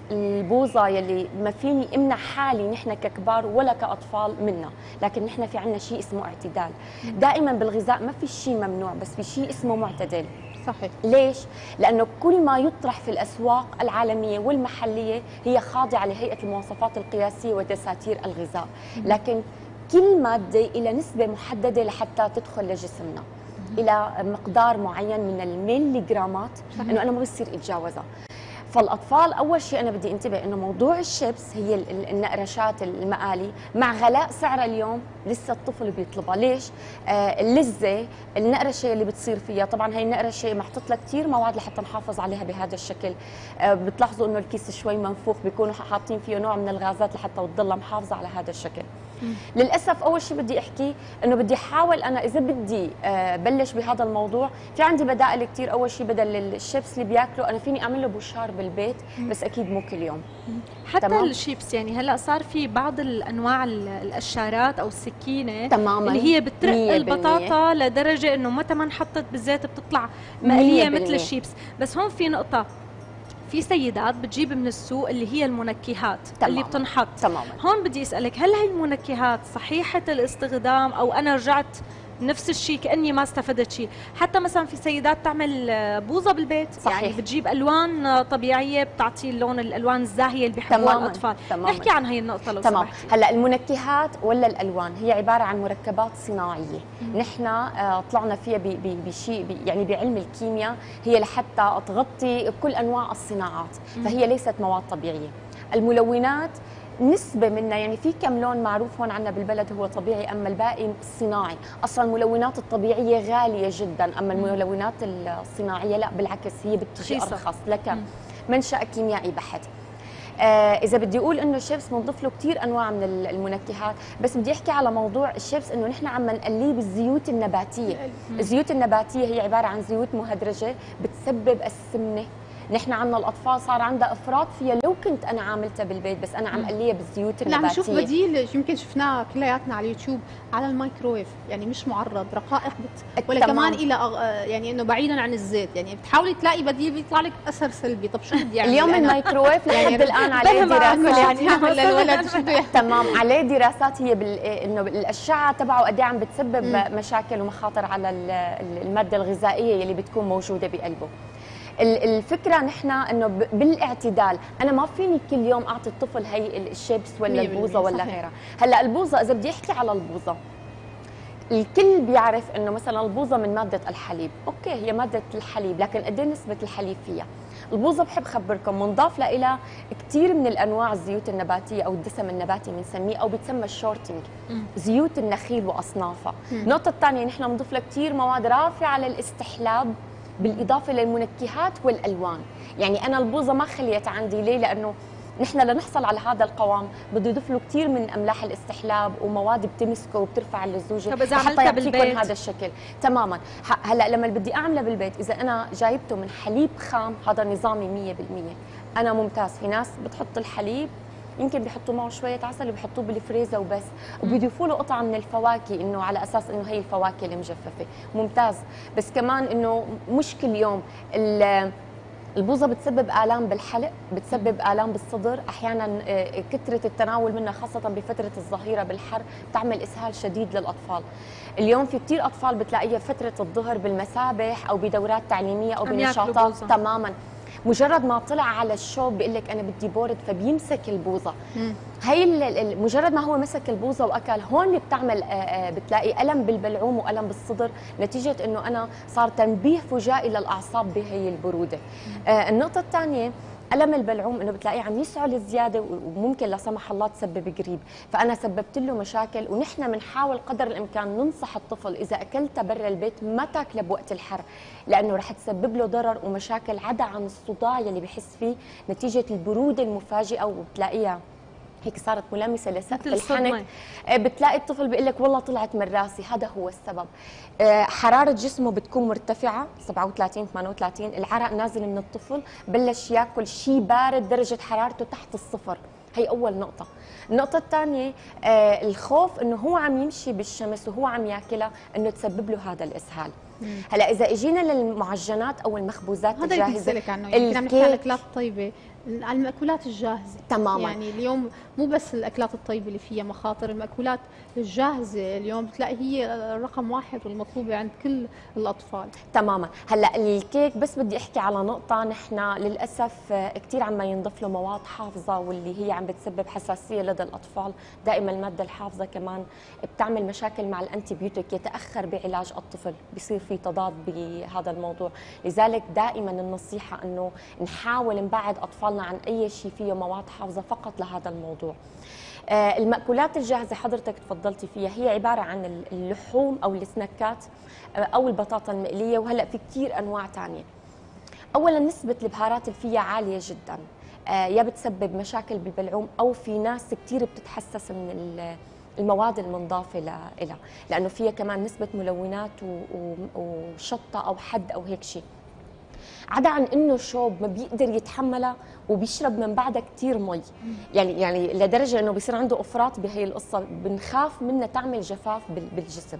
البوظه يلي ما فيني امنع حالي نحن ككبار ولا كاطفال منها، لكن نحن في عندنا شيء اسمه اعتدال. دائما بالغذاء ما في شيء ممنوع، بس في شيء اسمه معتدل. صحيح. ليش؟ لانه كل ما يطرح في الاسواق العالميه والمحليه هي خاضعه لهيئه المواصفات القياسيه ودساتير الغذاء، لكن كل ماده الى نسبه محدده لحتى تدخل لجسمنا، الى مقدار معين من الميلي جرامات انه انا ما بصير اتجاوزها. فالاطفال اول شيء انا بدي انتبه انه موضوع الشيبس هي النقرشات المقالي مع غلاء سعرها اليوم لسه الطفل بيطلبها. ليش؟ آه اللذه النقرشه اللي بتصير فيها، طبعا هي النقرشه محطوط لها كثير مواد لحتى نحافظ عليها بهذا الشكل. آه بتلاحظوا انه الكيس شوي منفوخ، بيكونوا حاطين فيه نوع من الغازات لحتى تضلها محافظه على هذا الشكل. للاسف اول شيء بدي احكي انه بدي احاول انا اذا بدي آه بلش بهذا الموضوع، في عندي بدائل كثير. اول شيء بدل الشيبس اللي بياكلوا انا فيني اعمل له بوشار بالبيت، بس اكيد مو كل يوم. حتى تمام؟ الشيبس يعني هلا صار في بعض الانواع القشارات او السكينه تماما اللي هي بترق البطاطا لدرجه انه متى ما انحطت بالزيت بتطلع مقليه مثل الشيبس. بس هون في نقطه، في سيدات بتجيب من السوق اللي هي المنكهات تمام. اللي بتنحط تماما. هون بدي اسالك، هل هي المنكهات صحيحه الاستخدام او انا رجعت نفس الشيء كاني ما استفدت شيء؟ حتى مثلا في سيدات تعمل بوظه بالبيت، صحيح. يعني بتجيب الوان طبيعيه بتعطي اللون، الالوان الزاهيه اللي بيحبوها الاطفال. تماماً. نحكي عن هي النقطه لو تمام. سمحتي. هلا المنكهات ولا الالوان هي عباره عن مركبات صناعيه، نحن آه طلعنا فيها بشيء يعني بعلم الكيمياء، هي لحتى تغطي كل انواع الصناعات، فهي ليست مواد طبيعيه. الملونات نسبة منها يعني في كم لون معروف هون عندنا بالبلد هو طبيعي، أما الباقي صناعي. أصلا الملونات الطبيعية غالية جدا، أما الملونات الصناعية لا بالعكس هي بتجي أرخص لك، منشأ كيميائي بحت. آه إذا بدي أقول إنه الشيبس بنضيف له كثير أنواع من المنكهات، بس بدي أحكي على موضوع الشيبس إنه نحن عم نقليه بالزيوت النباتية. الزيوت النباتية هي عبارة عن زيوت مهدرجة بتسبب السمنة. نحن عندنا الاطفال صار عندها افراط فيها، لو كنت انا عاملتها بالبيت بس انا عم قليها بالزيوت النباتيه. عم نشوف بديل يمكن شفناه كلياتنا على اليوتيوب على الميكروويف، يعني مش معرض رقائق بت... ولا تمام. كمان الى يعني انه بعيدا عن الزيت، يعني بتحاولي تلاقي بديل بيطلع لك اثر سلبي. طب شو بدي اعمل؟ اليوم الميكروويف لحد الان عليه دراسات يعني للولد شو بده تمام، عليه دراسات هي بال... انه الاشعه تبعه قد ايه عم بتسبب م. مشاكل ومخاطر على الماده الغذائيه اللي بتكون موجوده بقلبه. الفكره نحن انه بالاعتدال، انا ما فيني كل يوم اعطي الطفل هي الشيبس ولا البوظه ولا غيرها. هلا البوظه اذا بدي احكي على البوظه، الكل بيعرف انه مثلا البوظه من ماده الحليب، اوكي هي ماده الحليب، لكن قد ايه نسبه الحليب فيها؟ البوظه بحب خبركم منضاف لها كثير من الانواع الزيوت النباتيه او الدسم النباتي بنسميه او بيتسمى الشورتنج، زيوت النخيل واصنافها. النقطه الثانيه نحن بنضيف لها كثير مواد رافعه للاستحلاب بالإضافة للمنكهات والألوان. يعني أنا البوظة ما خليت عندي، ليه؟ لأنه نحن لنحصل على هذا القوام بده يضيف له كثير من أملاح الاستحلاب ومواد بتمسكه وبترفع اللزوجة. طب إذا عملتها بالبيت هذا الشكل تماما. هلا لما بدي أعمله بالبيت، إذا أنا جايبته من حليب خام هذا نظامي مية بالمية أنا ممتاز. في ناس بتحط الحليب يمكن بيحطوا معه شويه عسل وبيحطوه بالفريزه وبس، وبيضيفوا له قطعه من الفواكه انه على اساس انه هي الفواكه المجففه، ممتاز. بس كمان انه مش كل يوم. البوظه بتسبب الام بالحلق، بتسبب الام بالصدر، احيانا كثره التناول منها خاصه بفتره الظهيره بالحر بتعمل اسهال شديد للاطفال. اليوم في كثير اطفال بتلاقيها فتره الظهر بالمسابح او بدورات تعليميه او بنشاطات تماما، مجرد ما طلع على الشوب بيقول لك انا بدي بورد فبيمسك البوظه. هي مجرد ما هو مسك البوظه واكل، هون اللي بتعمل بتلاقي الم بالبلعوم والم بالصدر نتيجه انه انا صار تنبيه فجائي للاعصاب بهي البروده. النقطه الثانيه الم البلعوم انه بتلاقيه عم يسعل زياده وممكن لا سمح الله تسبب قريب، فانا سببت له مشاكل. ونحن بنحاول قدر الامكان ننصح الطفل اذا اكلت برا البيت ما تاكله بوقت الحر، لانه رح تسبب له ضرر ومشاكل عدا عن الصداع يلي بحس فيه نتيجه البروده المفاجئه، وبتلاقيها هيك صارت ملامسه لسقف الحنك. بتلاقي الطفل بيقول لك والله طلعت من راسي، هذا هو السبب. حراره جسمه بتكون مرتفعه سبعة وثلاثين ثمانية وثلاثين، العرق نازل من الطفل، بلش ياكل شيء بارد درجه حرارته تحت الصفر. هي اول نقطه. النقطه الثانيه الخوف انه هو عم يمشي بالشمس وهو عم ياكلها انه تسبب له هذا الاسهال. هلا اذا اجينا للمعجنات او المخبوزات هذا الجاهزه، اللي بسألك عنه، يعني عم نحكي عن الاكلات الطيبه، على المأكولات الجاهزة تماما. يعني اليوم مو بس الأكلات الطيبة اللي فيها مخاطر، المأكولات الجاهزة اليوم بتلاقي هي رقم واحد والمطلوبة عند كل الأطفال. تماما. هلا الكيك بس بدي أحكي على نقطة، نحن للأسف كثير عم ينضاف له مواد حافظة واللي هي عم بتسبب حساسية لدى الأطفال. دائما المادة الحافظة كمان بتعمل مشاكل مع الأنتيبيوتيك، يتأخر بعلاج الطفل، بيصير في تضاد بهذا الموضوع. لذلك دائما النصيحة أنه نحاول نبعد أطفال عن أي شيء فيه مواد حافظة فقط لهذا الموضوع. آه المأكولات الجاهزة حضرتك تفضلتي فيها هي عبارة عن اللحوم أو السناكات آه أو البطاطا المقلية، وهلأ في كتير أنواع تانية. أولا نسبة البهارات اللي فيها عالية جدا، آه يا بتسبب مشاكل بالبلعوم أو في ناس كتير بتتحسس من المواد المنضافة لها، لأنه فيها كمان نسبة ملونات وشطة أو حد أو هيك شيء. عدا عن انه شوب ما بيقدر يتحملها وبيشرب من بعدها كثير مي، يعني يعني لدرجه انه بيصير عنده افراط بهي القصه، بنخاف منها تعمل جفاف بالجسم.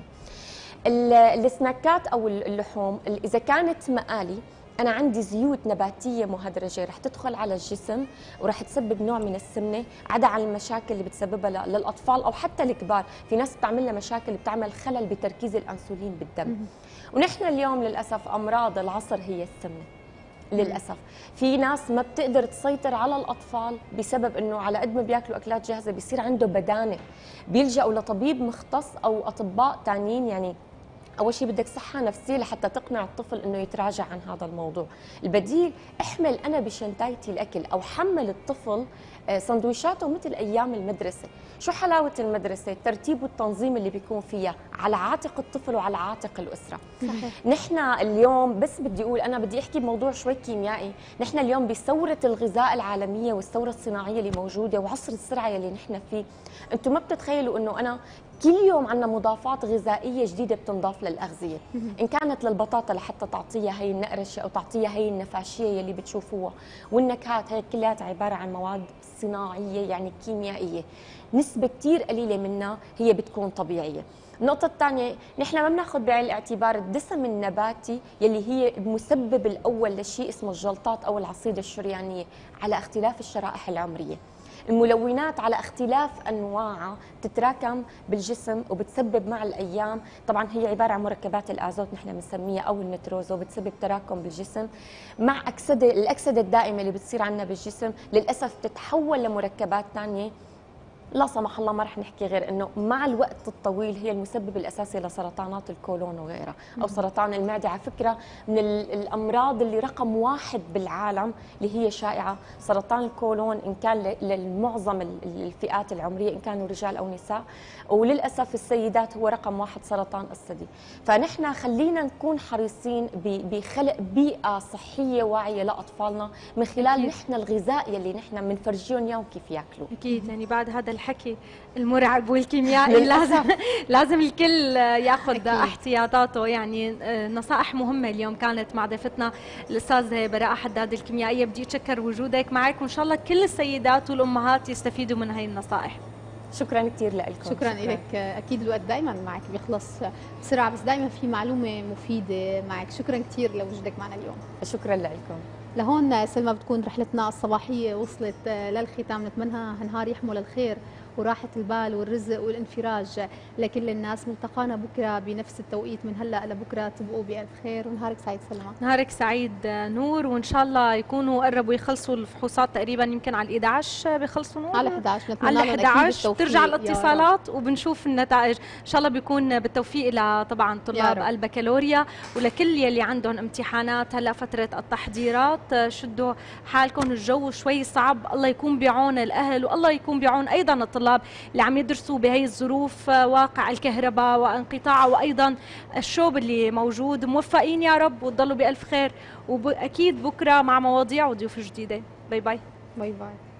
السناكات او اللحوم اذا كانت مقالي، انا عندي زيوت نباتيه مهدرجه رح تدخل على الجسم ورح تسبب نوع من السمنه، عدا عن المشاكل اللي بتسببها للاطفال او حتى الكبار. في ناس بتعمل لها مشاكل بتعمل خلل بتركيز الانسولين بالدم. ونحن اليوم للاسف امراض العصر هي السمنه للاسف. في ناس ما بتقدر تسيطر على الاطفال بسبب انه على قد ما بياكلوا اكلات جاهزه بيصير عنده بدانه، بيلجأوا لطبيب مختص او اطباء ثانيين. يعني اول شيء بدك صحه نفسيه لحتى تقنع الطفل انه يتراجع عن هذا الموضوع. البديل احمل انا بشنطتي الاكل او حمل الطفل سندويشاته مثل ايام المدرسه. شو حلاوه المدرسه؟ الترتيب والتنظيم اللي بيكون فيها على عاتق الطفل وعلى عاتق الاسره. صحيح. نحن اليوم بس بدي اقول، انا بدي احكي بموضوع شوي كيميائي، نحن اليوم بثوره الغذاء العالميه والثوره الصناعيه اللي موجوده وعصر السرعه اللي نحن فيه، انتم ما بتتخيلوا انه انا كل يوم عندنا مضافات غذائيه جديده بتنضاف للاغذيه، ان كانت للبطاطا لحتى تعطيها هي النقرشه او تعطيها هي النفاشيه اللي بتشوفوها، والنكهات هي كلها عباره عن مواد صناعيه يعني كيميائيه، نسبه كثير قليله منها هي بتكون طبيعيه. النقطة الثانية، نحن ما بناخذ بعين الاعتبار الدسم النباتي يلي هي المسبب الأول لشيء اسمه الجلطات أو العصيدة الشريانية على اختلاف الشرائح العمرية. الملونات على اختلاف انواعها بتتراكم بالجسم وبتسبب مع الايام، طبعا هي عباره عن مركبات الازوت نحن بنسميها او النيتروزو، بتسبب تراكم بالجسم مع اكسده، الاكسده الدائمه اللي بتصير عندنا بالجسم للاسف بتتحول لمركبات ثانيه لا سمح الله ما رح نحكي غير انه مع الوقت الطويل هي المسبب الاساسي لسرطانات الكولون وغيرها، او سرطان المعده. على فكره من الامراض اللي رقم واحد بالعالم اللي هي شائعه سرطان الكولون، ان كان للمعظم الفئات العمريه ان كانوا رجال او نساء، وللاسف السيدات هو رقم واحد سرطان الثدي. فنحن خلينا نكون حريصين بخلق بيئه صحيه واعيه لاطفالنا من خلال أكيد. نحن الغذاء يلي نحن بنفرجيهم اياه وكيف ياكلوا. اكيد، يعني بعد هذا الحكي المرعب والكيميائي لازم لازم الكل ياخذ أكيد. احتياطاته. يعني نصائح مهمه اليوم كانت مع ضيفتنا الاستاذه براءه حداد الكيميائيه. بدي اتشكر وجودك معك، وان شاء الله كل السيدات والامهات يستفيدوا من هاي النصائح. شكرا كثير لكم. شكرا لك. اكيد الوقت دائما معك بيخلص بسرعه، بس دائما في معلومه مفيده معك. شكرا كثير لوجودك معنا اليوم. شكرا لكم. لهون سلمى بتكون رحلتنا الصباحيه وصلت للختام، نتمنى نهار يحمل الخير وراحة البال والرزق والانفراج لكل الناس. ملتقانا بكرة بنفس التوقيت من هلأ لبكرة، تبقوا بألف خير ونهارك سعيد سلمى. نهارك سعيد نور، وإن شاء الله يكونوا قربوا يخلصوا الفحوصات تقريبا، يمكن على الإحدى عشر بيخلصوا نور؟ على إحدى عشر، على الإحدى عشر ترجع الاتصالات وبنشوف النتائج إن شاء الله. بيكون بالتوفيق إلى طبعا طلاب البكالوريا ولكل يلي عندهم امتحانات هلا فترة التحضيرات. شدوا حالكم، الجو شوي صعب، الله يكون بعون الأهل والله يكون بعون أيضا الطلاب اللي عم يدرسوا بهي الظروف، واقع الكهرباء وانقطاعها وأيضا الشوب اللي موجود. موفقين يا رب وتضلوا بألف خير، وأكيد بكرة مع مواضيع وضيوف جديدة. باي باي. باي باي.